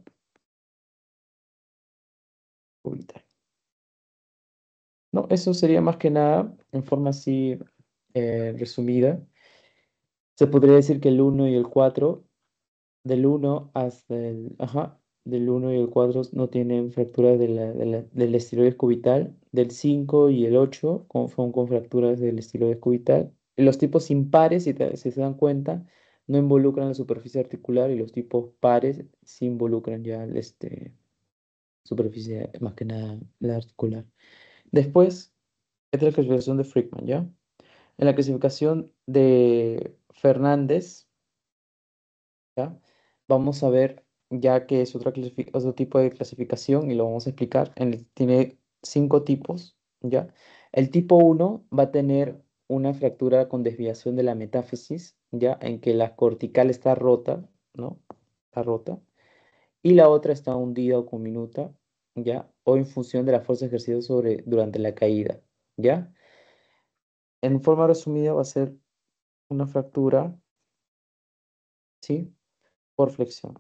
cubital. No, eso sería más que nada, en forma así eh, resumida. Se podría decir que el uno y el cuatro, del uno hasta el, ajá, del uno y el cuatro no tienen fracturas de la- de la- del estiloide cubital. Del cinco y el ocho con, son con fracturas del estiloide cubital. Y los tipos impares, si, te- si se dan cuenta, no involucran la superficie articular, y los tipos pares sí involucran ya el, este, superficie, más que nada la articular. Después, esta es la clasificación de Frickman, ¿ya? En la clasificación de Fernández, ¿ya? Vamos a ver, ya que es otra clasifi- otro tipo de clasificación y lo vamos a explicar. En el- tiene cinco tipos, ¿ya? El tipo uno va a tener una fractura con desviación de la metáfisis, ¿ya? En que la cortical está rota, ¿no? Está rota. Y la otra está hundida o minuta, ¿ya? O en función de la fuerza ejercida sobre, durante la caída, ¿ya? En forma resumida va a ser una fractura, ¿sí? Por flexión,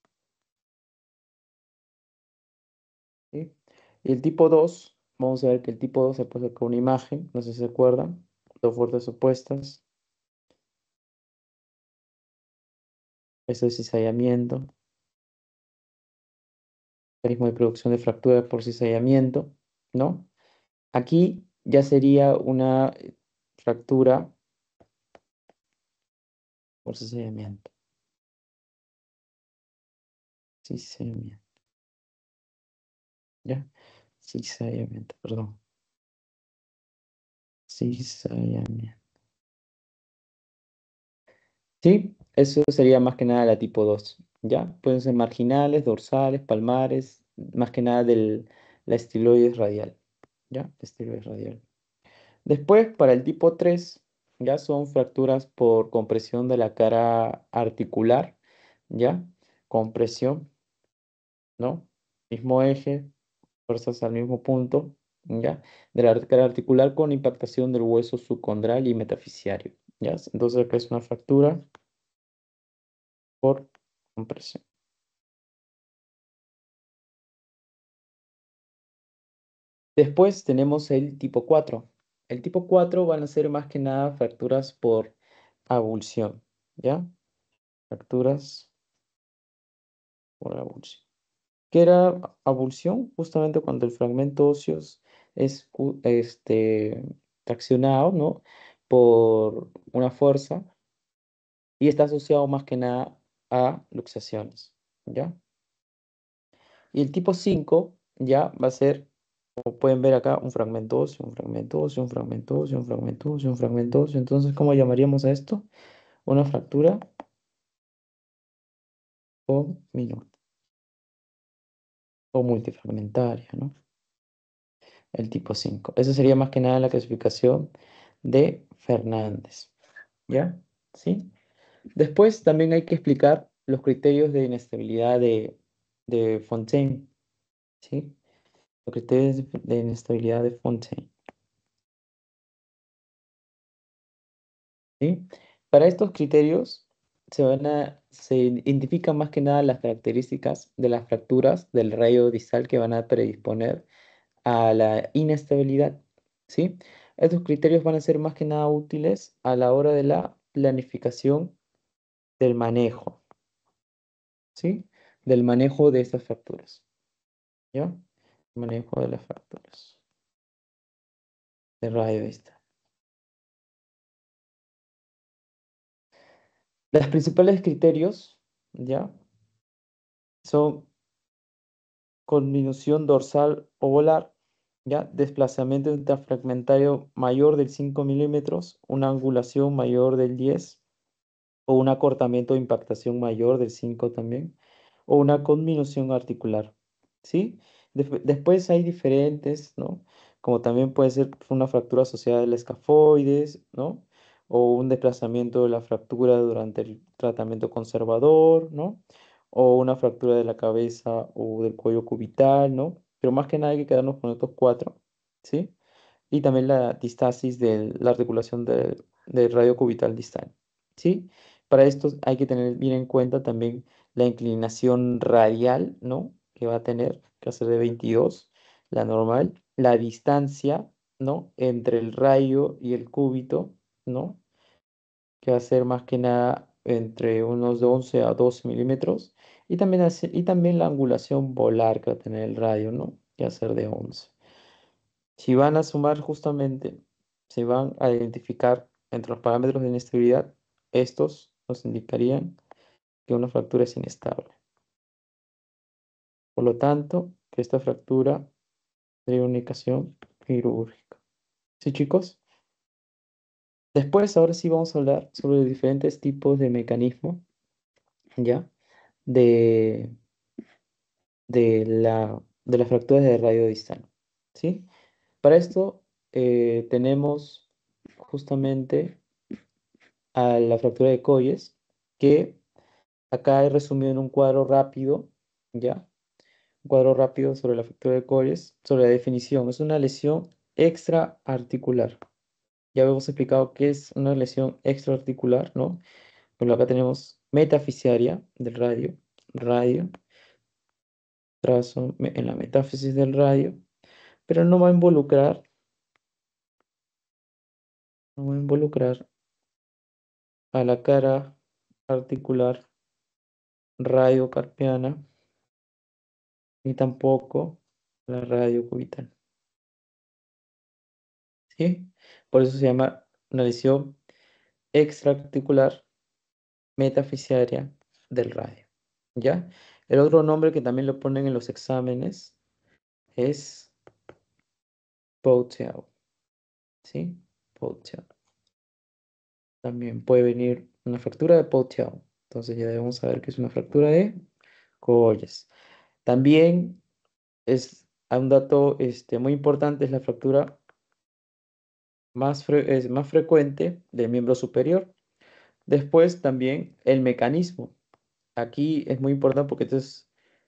¿sí? Y el tipo dos, vamos a ver que el tipo dos se puede hacer con una imagen, no sé si se acuerdan, dos fuerzas opuestas, eso es cizallamiento, mecanismo de producción de fractura por cizallamiento, ¿no? Aquí ya sería una eh, fractura por cizallamiento, cizallamiento, ¿ya? Cizallamiento, perdón, cizallamiento. Sí, eso sería más que nada la tipo dos, ¿ya? Pueden ser marginales, dorsales, palmares, más que nada del la estiloides radial, ¿ya? Estiloides radial. Después, para el tipo tres, ya son fracturas por compresión de la cara articular, ya, compresión, ¿no? Mismo eje, fuerzas al mismo punto, ¿ya? De la ar- cara articular con impactación del hueso subcondral y metafisiario, ¿ya? Entonces acá es una fractura por compresión. Después tenemos el tipo cuatro. El tipo cuatro van a ser más que nada fracturas por avulsión, ¿ya? Fracturas por avulsión. ¿Qué era avulsión? Justamente cuando el fragmento óseo es u- este, traccionado, ¿no? Por una fuerza y está asociado más que nada a luxaciones, ¿ya? Y el tipo cinco ya va a ser, como pueden ver acá, un fragmento óseo, un fragmento óseo, un fragmento óseo, un fragmento óseo, un fragmento óseo. Entonces, ¿cómo llamaríamos a esto? Una fractura o minuta o multifragmentaria, ¿no? El tipo cinco. Esa sería más que nada la clasificación de Fernández, ¿ya? ¿Sí? Después también hay que explicar los criterios de inestabilidad de, de Fontaine, ¿sí? Los criterios de de inestabilidad de Fontaine, ¿sí? Para estos criterios se van a, se identifican más que nada las características de las fracturas del rayo distal que van a predisponer a la inestabilidad, ¿sí? Estos criterios van a ser más que nada útiles a la hora de la planificación del manejo, ¿sí? Del manejo de estas fracturas, ¿ya? Manejo de las fracturas de radio distal. Los principales criterios, ¿ya? Son conminución dorsal o volar, ¿ya? Desplazamiento interfragmentario mayor del cinco milímetros, una angulación mayor del diez o un acortamiento de impactación mayor del cinco también, o una conminución articular, ¿sí? Def- después hay diferentes, ¿no? Como también puede ser una fractura asociada del escafoides, ¿no? O un desplazamiento de la fractura durante el tratamiento conservador, ¿no? O una fractura de la cabeza o del cuello cubital, ¿no? Pero más que nada hay que quedarnos con estos cuatro, ¿sí? Y también la distasis de la articulación del del radio cubital distal, ¿sí? Para esto hay que tener bien en cuenta también la inclinación radial, ¿no? Que va a tener, que va a ser de veintidós, la normal, la distancia, ¿no? Entre el rayo y el cúbito, ¿no? Que va a ser más que nada entre unos de once a doce milímetros, y también, hace- y también la angulación polar que va a tener el rayo, ¿no? Que va a ser de once. Si van a sumar justamente, si van a identificar entre los parámetros de inestabilidad, estos nos indicarían que una fractura es inestable. Por lo tanto, que esta fractura sería una indicación quirúrgica. ¿Sí, chicos? Después, ahora sí vamos a hablar sobre los diferentes tipos de mecanismos, ¿ya? De, de la, de las fracturas de radio distal, ¿sí? Para esto eh, tenemos justamente a la fractura de Colles, que acá he resumido en un cuadro rápido, ¿ya? Un cuadro rápido sobre la fractura de Colles, sobre la definición. Es una lesión extraarticular. Ya hemos explicado qué es una lesión extraarticular, ¿no? Bueno, acá tenemos metafisiaria del radio, radio, trazo me- en la metáfisis del radio, pero no va a involucrar, no va a involucrar a la cara articular radiocarpiana ni tampoco la radio cubital, ¿sí? Por eso se llama una lesión extraarticular metafisiaria del radio, ¿ya? El otro nombre que también lo ponen en los exámenes es Poutier, ¿sí? Poutier. También puede venir una fractura de Poutier. Entonces ya debemos saber que es una fractura de Colles. También es un dato este, muy importante, es la fractura más, fre- es más frecuente del miembro superior. Después también el mecanismo. Aquí es muy importante porque esto es,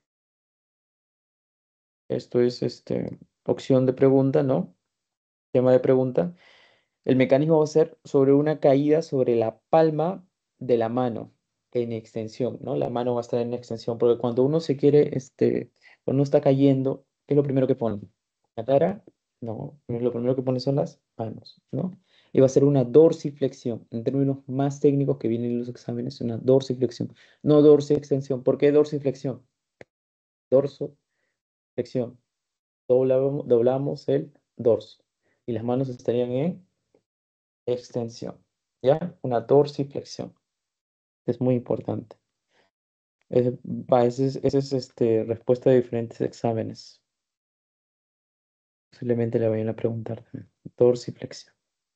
esto es este, opción de pregunta, ¿no? Tema de pregunta. El mecanismo va a ser sobre una caída sobre la palma de la mano en extensión, ¿no? La mano va a estar en extensión, porque cuando uno se quiere, este, cuando uno está cayendo, ¿qué es lo primero que pone? ¿La cara? No, lo primero que pone son las manos, ¿no? Y va a ser una dorsiflexión, en términos más técnicos que vienen en los exámenes, una dorsiflexión, no dorsiflexión. ¿Por qué dorsiflexión? Dorso, flexión. Doblamos, doblamos el dorso y las manos estarían en extensión, ¿ya? Una dorsiflexión. Es muy importante. Es, va, ese es, ese es, este, respuesta de diferentes exámenes. Posiblemente le vayan a preguntar también. Dorsiflexión,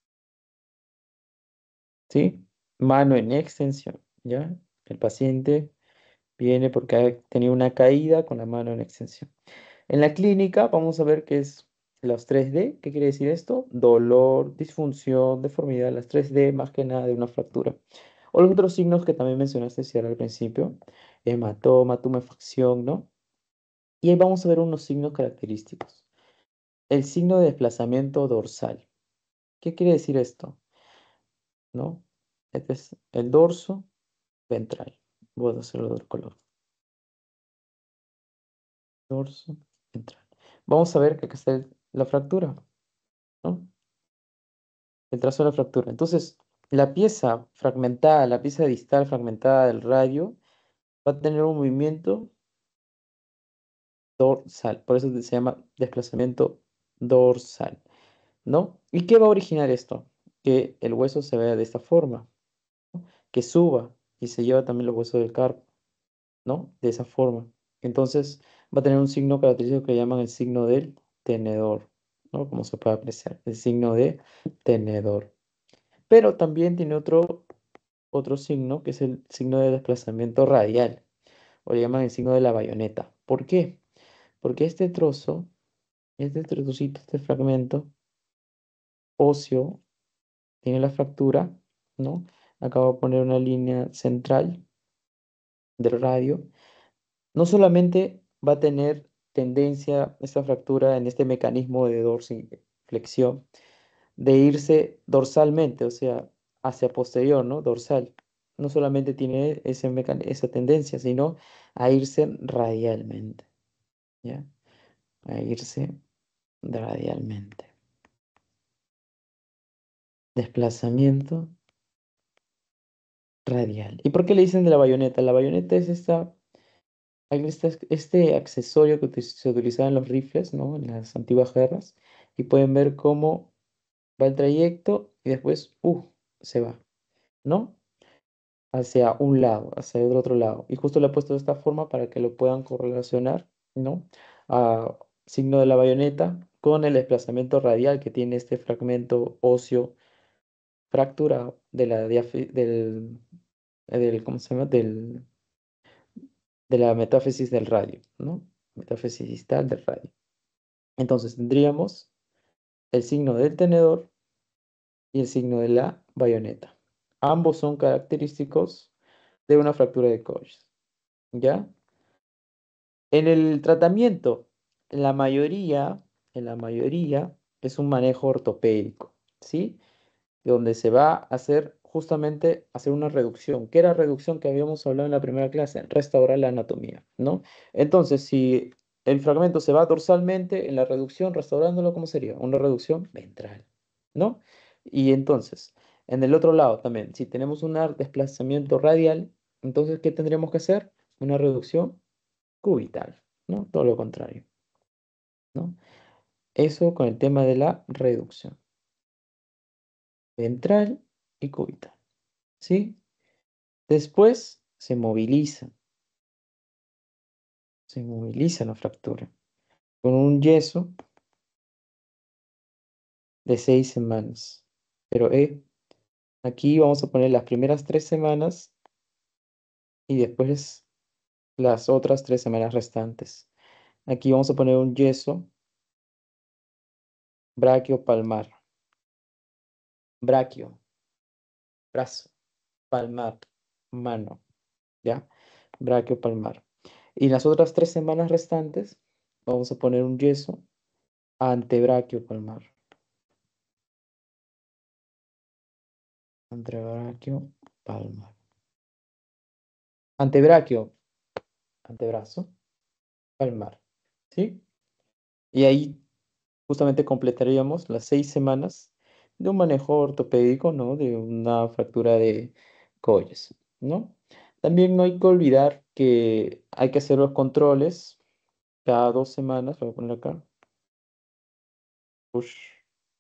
¿sí? Mano en extensión, ¿ya? El paciente viene porque ha tenido una caída con la mano en extensión. En la clínica vamos a ver qué es los tres D. ¿Qué quiere decir esto? Dolor, disfunción, deformidad, las tres D más que nada de una fractura. O los otros signos que también mencionaste, Ciara, al principio, hematoma, tumefacción, ¿no? Y ahí vamos a ver unos signos característicos. El signo de desplazamiento dorsal. ¿Qué quiere decir esto? ¿No? Este es el dorso ventral. Voy a hacerlo de color. Dorso ventral. Vamos a ver que acá está el- la fractura, ¿no? El trazo de la fractura. Entonces, la pieza fragmentada, la pieza distal fragmentada del radio, va a tener un movimiento dorsal. Por eso se llama desplazamiento dorsal, ¿no? ¿Y qué va a originar esto? Que el hueso se vea de esta forma, que suba y se lleva también los huesos del carpo, ¿no? De esa forma. Entonces, va a tener un signo característico que llaman el signo del tenedor, ¿no? Como se puede apreciar, el signo de tenedor. Pero también tiene otro otro signo, que es el signo de desplazamiento radial, o le llaman el signo de la bayoneta. ¿Por qué? Porque este trozo, este trocito, este fragmento óseo, tiene la fractura, ¿no? Acabo de poner una línea central del radio. No solamente va a tener tendencia esta fractura en este mecanismo de dorsiflexión, de irse dorsalmente, o sea, hacia posterior, ¿no? Dorsal. No solamente tiene ese mecan- esa tendencia, sino a irse radialmente, ¿ya? A irse radialmente. Desplazamiento radial. ¿Y por qué le dicen de la bayoneta? La bayoneta es esta, hay esta- este accesorio que uti- se utilizaba en los rifles, ¿no? En las antiguas guerras. Y pueden ver cómo va el trayecto y después, ¡uh! Se va, ¿no? Hacia un lado, hacia el otro lado. Y justo le he puesto de esta forma para que lo puedan correlacionar, ¿no? A signo de la bayoneta con el desplazamiento radial que tiene este fragmento óseo fracturado de la diafi- del, del, ¿cómo se llama? Del, de la metáfisis del radio, ¿no? Metáfisis distal del radio. Entonces tendríamos el signo del tenedor y el signo de la bayoneta. Ambos son característicos de una fractura de Koch, ¿ya? En el tratamiento, en la mayoría, en la mayoría es un manejo ortopédico, ¿sí? Donde se va a hacer justamente hacer una reducción. ¿Qué era reducción que habíamos hablado en la primera clase? Restaurar la anatomía, ¿no? Entonces, si el fragmento se va dorsalmente, en la reducción, restaurándolo, ¿cómo sería? Una reducción ventral, ¿no? Y entonces, en el otro lado también, si tenemos un desplazamiento radial, entonces, ¿qué tendríamos que hacer? Una reducción cubital, ¿no? Todo lo contrario, ¿no? Eso con el tema de la reducción ventral y cubital, ¿sí? Después se moviliza, se moviliza la fractura con un yeso de seis semanas. Pero eh, aquí vamos a poner las primeras tres semanas y después las otras tres semanas restantes. Aquí vamos a poner un yeso braquiopalmar, braquio, brazo, palmar, mano, ¿ya? Braquio, palmar. Y las otras tres semanas restantes, vamos a poner un yeso antebraquio, palmar. Antebraquio, palmar. Antebraquio, antebrazo, palmar, ¿sí? Y ahí justamente completaríamos las seis semanas de un manejo ortopédico, ¿no? De una fractura de colles, ¿no? También no hay que olvidar que hay que hacer los controles cada dos semanas, lo voy a poner acá, push,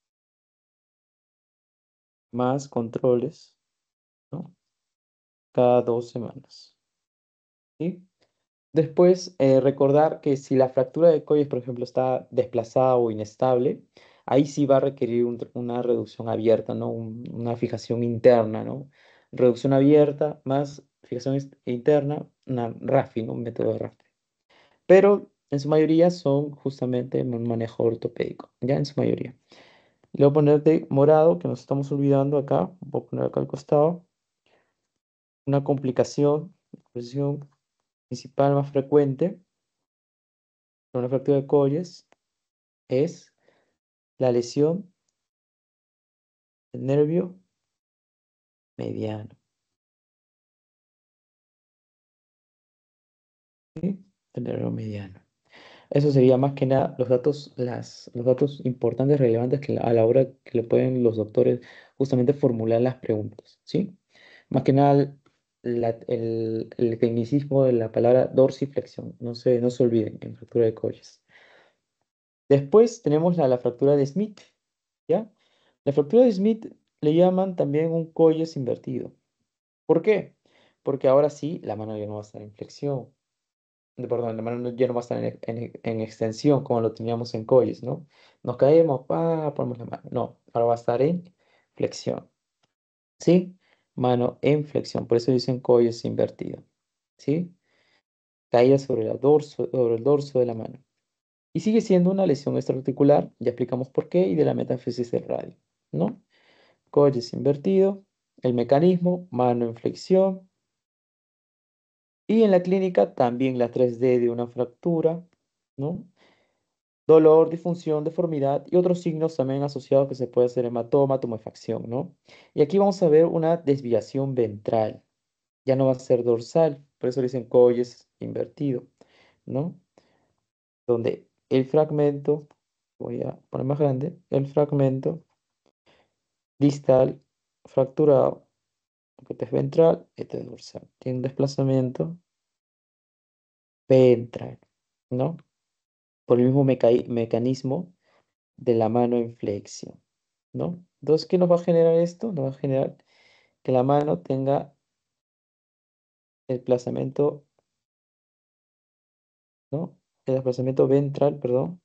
más controles, ¿no? Cada dos semanas, ¿sí? Después, eh, recordar que si la fractura de colles, por ejemplo, está desplazada o inestable, ahí sí va a requerir un tr- una reducción abierta, ¿no? Un- una fijación interna, ¿no? Reducción abierta más fijación is- interna, una rafting, ¿no? Un método de rafting. Pero en su mayoría son justamente un manejo ortopédico, ya en su mayoría. Le voy a poner de morado, que nos estamos olvidando acá, voy a poner acá al costado, una complicación, complicación principal más frecuente con una fractura de colles es la lesión del nervio mediano, ¿sí? El nervio mediano. Eso sería más que nada los datos, las, los datos importantes, relevantes que la- a la hora que le pueden los doctores justamente formular las preguntas, ¿sí? Más que nada la- el, el tecnicismo de la palabra dorsiflexión, no se, no se olviden en fractura de colles. Después tenemos la, la fractura de Smith, ¿ya? La fractura de Smith le llaman también un colles invertido. ¿Por qué? Porque ahora sí, la mano ya no va a estar en flexión. de- Perdón, la mano no- ya no va a estar en, en- en extensión como lo teníamos en colles, ¿no? Nos caemos, pa, ponemos la mano. No, ahora va a estar en flexión. ¿Sí? Mano en flexión. Por eso dicen colles invertido. ¿Sí? Caída sobre, la dorso, sobre el dorso de la mano. Y sigue siendo una lesión extraarticular. Ya explicamos por qué y de la metáfisis del radio, ¿no? Colles invertido. El mecanismo, mano en flexión. Y en la clínica también la tres D de una fractura, ¿no? Dolor, disfunción, deformidad y otros signos también asociados que se puede hacer hematoma, tumefacción, ¿no? Y aquí vamos a ver una desviación ventral. Ya no va a ser dorsal, por eso le dicen colles invertido, ¿no? Donde el fragmento, voy a poner más grande, el fragmento distal fracturado, que este es ventral, este es dorsal. Tiene un desplazamiento ventral, ¿no? Por el mismo meca- mecanismo de la mano en flexión, ¿no? Entonces, ¿qué nos va a generar esto? Nos va a generar que la mano tenga el desplazamiento, ¿no? El desplazamiento ventral, perdón,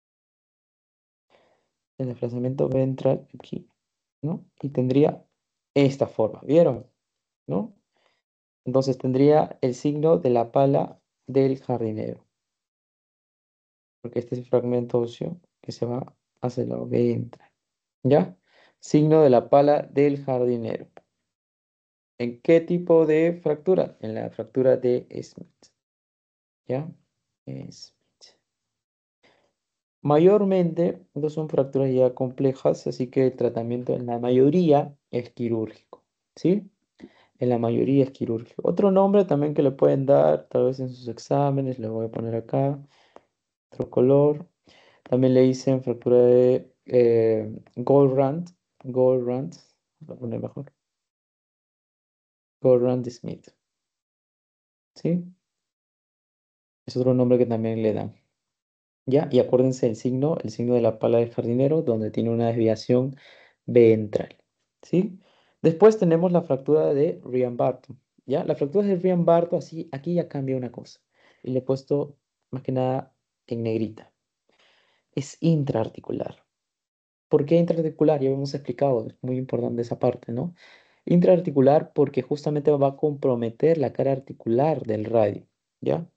el desplazamiento ventral aquí, ¿no? Y tendría esta forma, ¿vieron? ¿No? Entonces tendría el signo de la pala del jardinero, porque este es el fragmento óseo que se va hacia el lado ventral, ¿ya? Signo de la pala del jardinero. ¿En qué tipo de fractura? En la fractura de Smith. ¿Ya? Smith. Mayormente no son fracturas ya complejas, así que el tratamiento en la mayoría es quirúrgico. ¿Sí? En la mayoría es quirúrgico. Otro nombre también que le pueden dar, tal vez en sus exámenes, le voy a poner acá, otro color. También le dicen fractura de eh, Goldrand. Goldrand, voy a poner mejor. Goldrand Smith. ¿Sí? Es otro nombre que también le dan. ¿Ya? Y acuérdense el signo, el signo de la pala del jardinero, donde tiene una desviación ventral. ¿Sí? Después tenemos la fractura de Ryan-Barton. ¿Ya? La fractura de Ryan-Barton, así, aquí ya cambia una cosa. Y le he puesto más que nada en negrita. Es intraarticular. ¿Por qué intraarticular? Ya hemos explicado, es muy importante esa parte, ¿no? Intraarticular porque justamente va a comprometer la cara articular del radio. ¿Ya?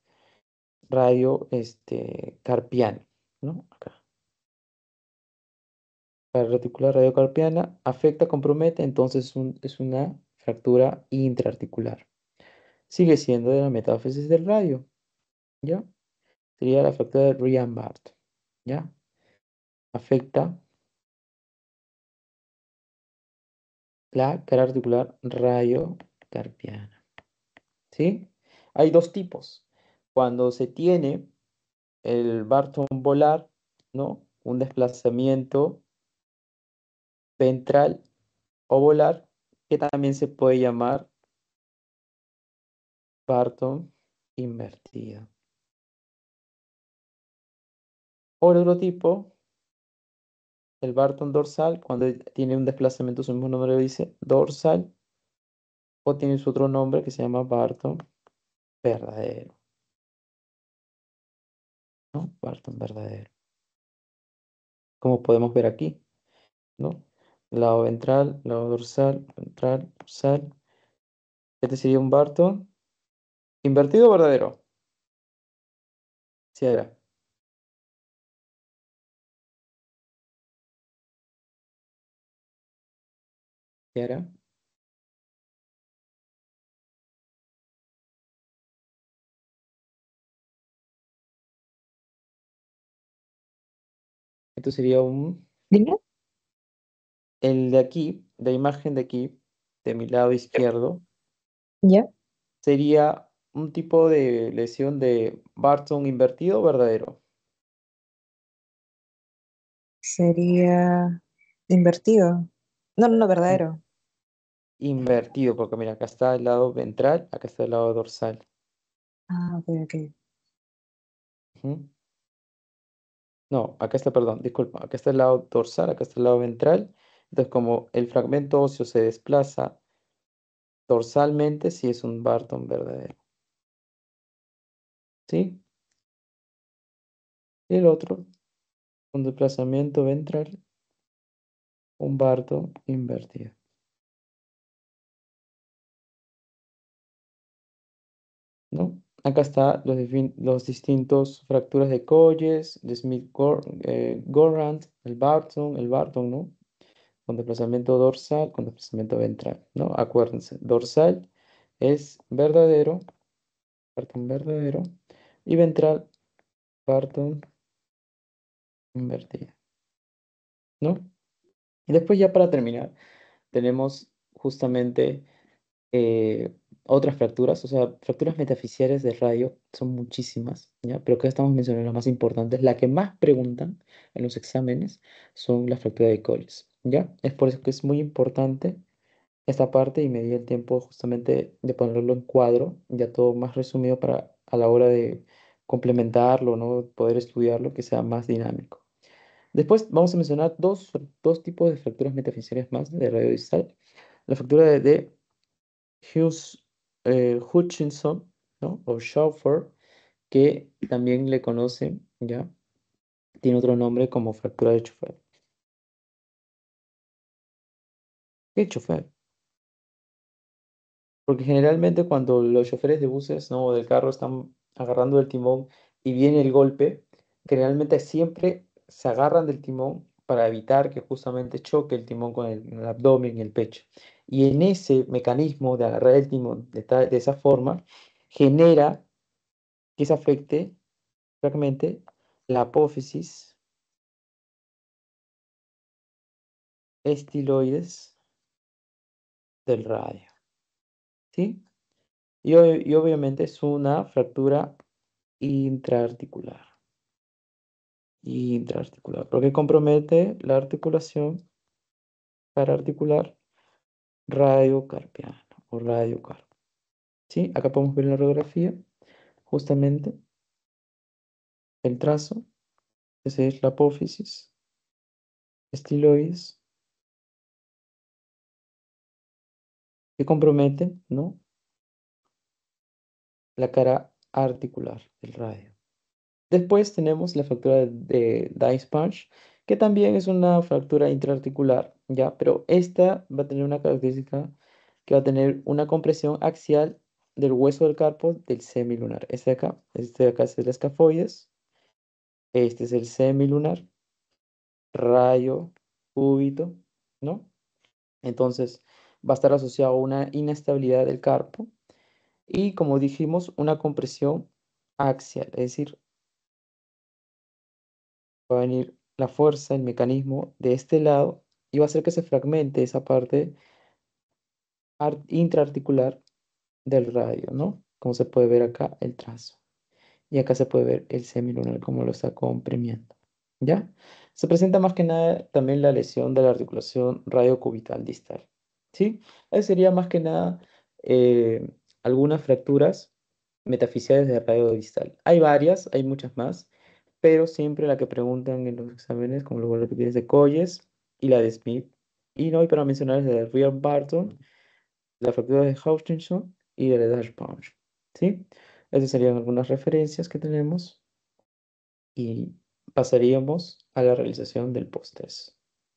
Radio este, carpiano, ¿no? Acá. Pararticular radiocarpiana afecta, compromete, entonces es un- es una fractura intraarticular. Sigue siendo de la metáfisis del radio, ¿ya? Sería la fractura de Ryan-Barth, ¿ya? Afecta la cara articular radiocarpiana, ¿sí? Hay dos tipos. Cuando se tiene el Barton volar, ¿no? Un desplazamiento ventral o volar, que también se puede llamar Barton invertido. O el otro tipo, el Barton dorsal, cuando tiene un desplazamiento, su mismo nombre lo dice, dorsal, o tiene su otro nombre que se llama Barton verdadero, ¿no? Barton verdadero. Como podemos ver aquí, ¿no? Lado ventral, lado dorsal, ventral, dorsal. Este sería un Barton invertido o verdadero. Sí, era. Sí, era. Esto sería un, Dime. el de aquí, la imagen de aquí, de mi lado izquierdo, ¿Ya? sería un tipo de lesión de Barton invertido o verdadero. Sería invertido. No, no, no, In- verdadero. Invertido, porque mira, acá está el lado ventral, acá está el lado dorsal. Ah, ok, ok. Ujú. No, acá está, perdón, disculpa, acá está el lado dorsal, acá está el lado ventral. Entonces, como el fragmento óseo se desplaza dorsalmente, sí es un Barton verdadero. ¿Sí? Y el otro, un desplazamiento ventral, un Barton invertido. ¿No? Acá está los, difin- los distintos fracturas de Colles, de Smith-Gorrand, el Barton, el Barton, ¿no? Con desplazamiento dorsal, con desplazamiento ventral, ¿no? Acuérdense, dorsal es verdadero, Barton verdadero, y ventral, Barton invertido, ¿no? Y después ya para terminar, tenemos justamente eh, otras fracturas, o sea, fracturas metafisiales de radio son muchísimas, ¿ya? Pero acá estamos mencionando las más importantes. La que más preguntan en los exámenes son las fracturas de Colles, ¿ya? Es por eso que es muy importante esta parte y me di el tiempo justamente de ponerlo en cuadro, ya todo más resumido para a la hora de complementarlo, ¿no? Poder estudiarlo, que sea más dinámico. Después vamos a mencionar dos, dos tipos de fracturas metafisiales más de radio distal. La fractura de, de Hughes, eh, Hutchinson, ¿no? O Schauffer, que también le conocen, ¿ya? Tiene otro nombre como fractura de chofer. ¿Qué chofer? Porque generalmente cuando los choferes de buses, ¿no? O del carro están agarrando el timón y viene el golpe, generalmente siempre se agarran del timón para evitar que justamente choque el timón con el, el abdomen y el pecho. Y en ese mecanismo de agarrar el timón de, ta- de esa forma, genera que se afecte fragmente la apófisis, estiloides del radio, ¿sí? Y, ob- y obviamente es una fractura intraarticular, intraarticular, porque compromete la articulación paraarticular radiocarpiana o radiocarpio, ¿sí? Acá podemos ver en la radiografía justamente el trazo, ese es la apófisis, estiloides, que compromete, ¿no? La cara articular del radio. Después tenemos la fractura de, de Dice-Punch, que también es una fractura intraarticular, ¿ya? Pero esta va a tener una característica que va a tener una compresión axial del hueso del carpo del semilunar. Este de acá, este de acá es el escafoides, este es el semilunar, radio. cúbito, ¿no? Entonces, va a estar asociado a una inestabilidad del carpo y, como dijimos, una compresión axial, es decir, va a venir la fuerza, el mecanismo de este lado y va a hacer que se fragmente esa parte ar- intraarticular del radio, ¿no? Como se puede ver acá el trazo. Y acá se puede ver el semilunar como lo está comprimiendo. ¿Ya? Se presenta más que nada también la lesión de la articulación radiocubital distal. ¿Sí? Ahí sería más que nada eh, algunas fracturas metafisiales de radio distal. Hay varias, hay muchas más, pero siempre la que preguntan en los exámenes, como lo voy a repetir, es de Colles y la de Smith. Y no hay para mencionar es de Rear Barton, la fractura de Hutchinson y de la Dash Punch. ¿Sí? Esas serían algunas referencias que tenemos y pasaríamos a la realización del post-test.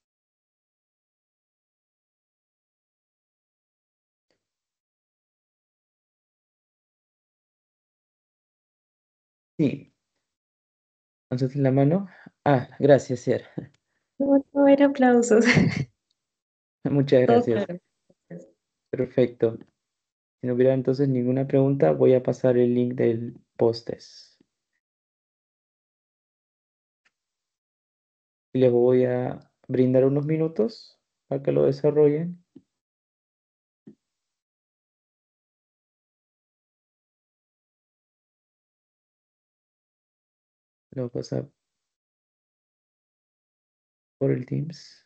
Sí, alzate la mano. Ah, gracias, Sierra. No, no era aplausos. Muchas Todo gracias. claro. Perfecto. Si no hubiera entonces ninguna pregunta, voy a pasar el link del post-test. Y les voy a brindar unos minutos para que lo desarrollen. Lo voy a pasar por el Teams.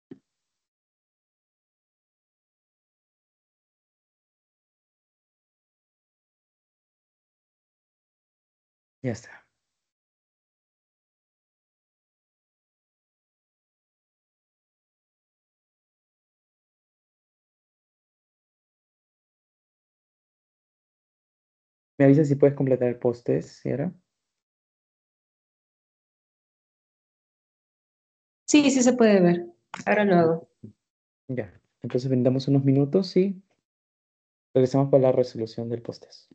Ya está. ¿Me avisas si puedes completar el post-test, Sierra? Sí, sí se puede ver. Ahora lo hago. Ya. Entonces brindamos unos minutos y regresamos para la resolución del post-test.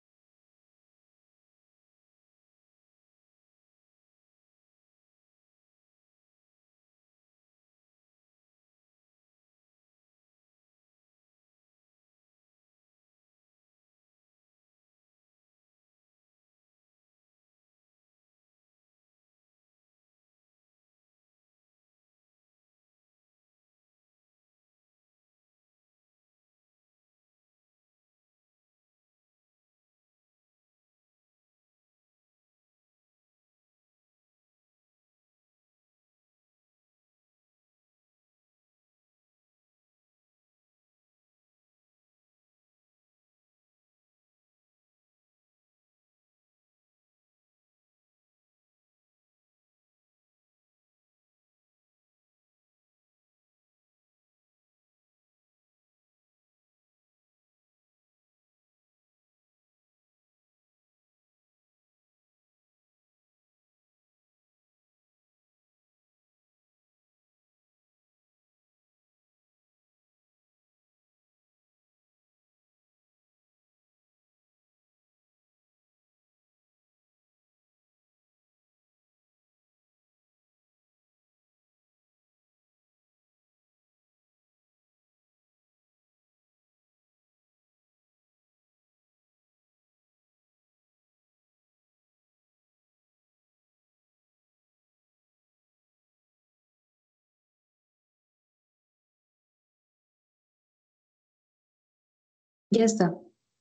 Ya está.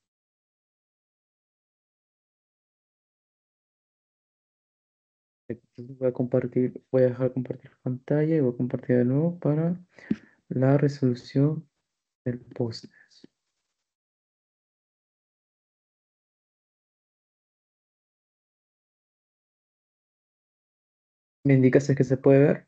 Entonces voy a compartir, voy a dejar compartir pantalla y voy a compartir de nuevo para la resolución del post. ¿Me indicas si es que se puede ver?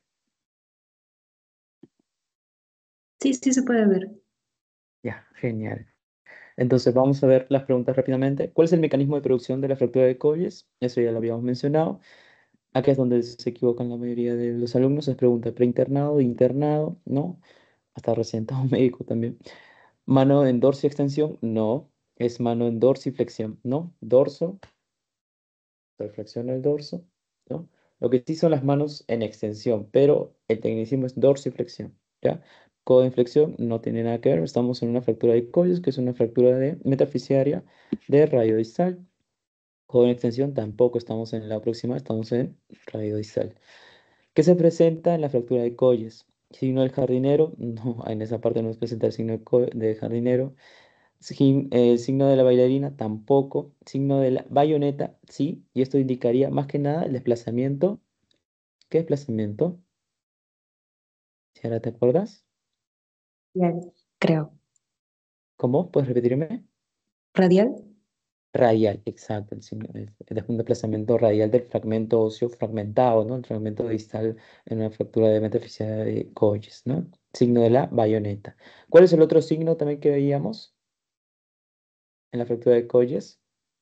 Sí, sí se puede ver. Ya, genial. Entonces vamos a ver las preguntas rápidamente. ¿Cuál es el mecanismo de producción de la fractura de Colles? Eso ya lo habíamos mencionado. Aquí es donde se equivocan la mayoría de los alumnos. Es pregunta preinternado, internado, ¿no? Hasta recién un médico también. Mano en dorsiflexión, no. Es mano en dorsiflexión, no. Dorso, se flexiona el dorso, ¿no? Lo que sí son las manos en extensión, pero el tecnicismo es dorsiflexión, ¿ya? Codoinflexión no tiene nada que ver, estamos en una fractura de Colles, que es una fractura de metafisiaria de radio distal. Con extensión tampoco estamos en la próxima, estamos en radio distal. ¿Qué se presenta en la fractura de Colles? Signo del jardinero, no, en esa parte no se presenta el signo de, co- de jardinero. Sign- eh, signo de la bailarina, tampoco. Signo de la bayoneta, sí, y esto indicaría más que nada el desplazamiento. ¿Qué desplazamiento? Si ahora te acuerdas. Radial, creo. ¿Cómo? ¿Puedes repetirme? Radial. Radial, exacto, el signo es es un desplazamiento radial del fragmento óseo fragmentado, ¿no? El fragmento distal en una fractura de metafisial de Colles, ¿no? Signo de la bayoneta. ¿Cuál es el otro signo también que veíamos en la fractura de Colles?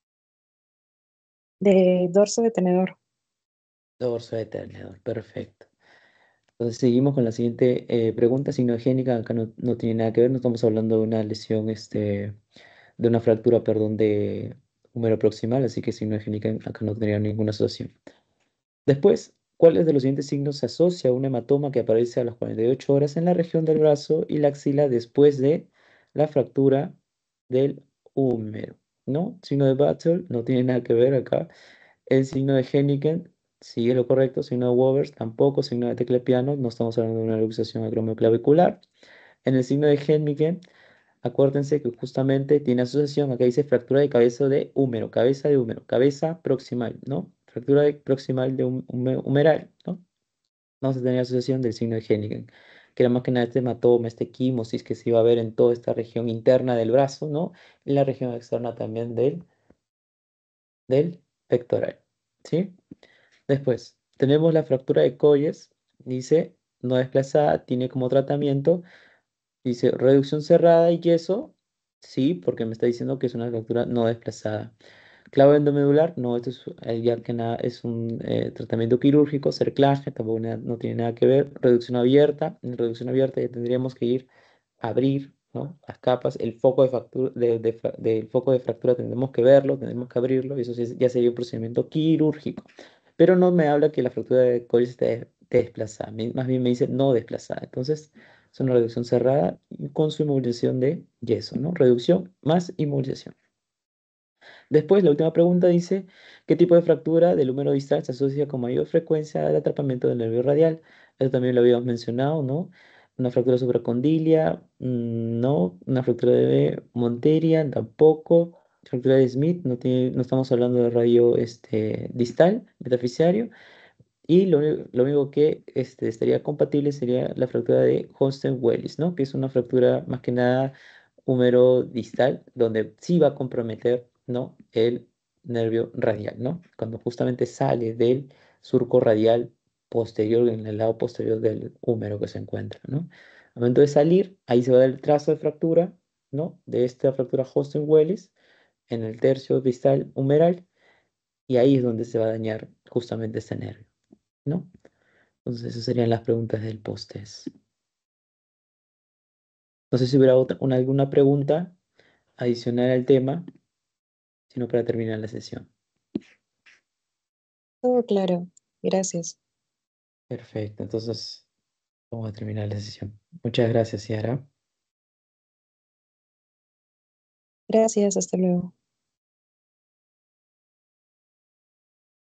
De dorso de tenedor. Dorso de Terledor, perfecto. Entonces seguimos con la siguiente eh, pregunta sinogénica. Acá no, no tiene nada que ver, no estamos hablando de una lesión, este, de una fractura, perdón, de húmero proximal, así que sinogénica acá no tendría ninguna asociación. Después, ¿cuáles de los siguientes signos se asocia a un hematoma que aparece a las cuarenta y ocho horas en la región del brazo y la axila después de la fractura del húmero? ¿No? Signo de Battle no tiene nada que ver acá. El signo de Henniken sigue lo correcto. Signo de Wovers tampoco. Signo de Teclepiano, no estamos hablando de una luxación acromioclavicular. En el signo de Henniken, acuérdense que justamente tiene asociación, acá dice fractura de cabeza de húmero, cabeza de húmero, cabeza proximal, ¿no? Fractura de- proximal de hum- hume- humeral, ¿no? Vamos a tener asociación del signo de Henniken, que era más que nada este hematoma, este quimosis que se iba a ver en toda esta región interna del brazo, ¿no? En la región externa también del, del pectoral, ¿sí? Después, tenemos la fractura de Colles, dice, no desplazada, tiene como tratamiento, dice, reducción cerrada y yeso, sí, porque me está diciendo que es una fractura no desplazada. Clavo endomedular, no, esto es eh, ya que nada, es un eh, tratamiento quirúrgico, cerclaje, tampoco nada- no tiene nada que ver. Reducción abierta, en reducción abierta ya tendríamos que ir a abrir, ¿no? Las capas, el foco de fractura, de, de fra- del foco de fractura tendremos que verlo, tendremos que abrirlo, y eso sí es- ya sería un procedimiento quirúrgico. Pero no me habla que la fractura de Colles esté desplazada, mi- más bien me dice no desplazada. Entonces, es una reducción cerrada y con su inmovilización de yeso, ¿no? Reducción más inmovilización. Después, la última pregunta dice, ¿qué tipo de fractura del húmero distal se asocia con mayor frecuencia al atrapamiento del nervio radial? Eso también lo habíamos mencionado, ¿no? Una fractura supracondilia, mm, no. Una fractura de Monteria, tampoco. Fractura de Smith, no, tiene- no estamos hablando de radio este, distal, metafisiario. Y lo, uni- lo único que este, estaría compatible sería la fractura de Holsten-Wellis, ¿no? Que es una fractura más que nada húmero distal, donde sí va a comprometer, ¿no? El nervio radial, ¿no? Cuando justamente sale del surco radial posterior, en el lado posterior del húmero que se encuentra, ¿no? Al momento de salir, ahí se va a dar el trazo de fractura, ¿no? De esta fractura Holsten-Wellis en el tercio distal humeral, y ahí es donde se va a dañar justamente este nervio, ¿no? Entonces, esas serían las preguntas del post-test. No sé si hubiera otra, una- alguna pregunta adicional al tema, sino para terminar la sesión. Todo claro. Gracias. Perfecto, entonces vamos a terminar la sesión. Muchas gracias, Ciara. Gracias. Hasta luego.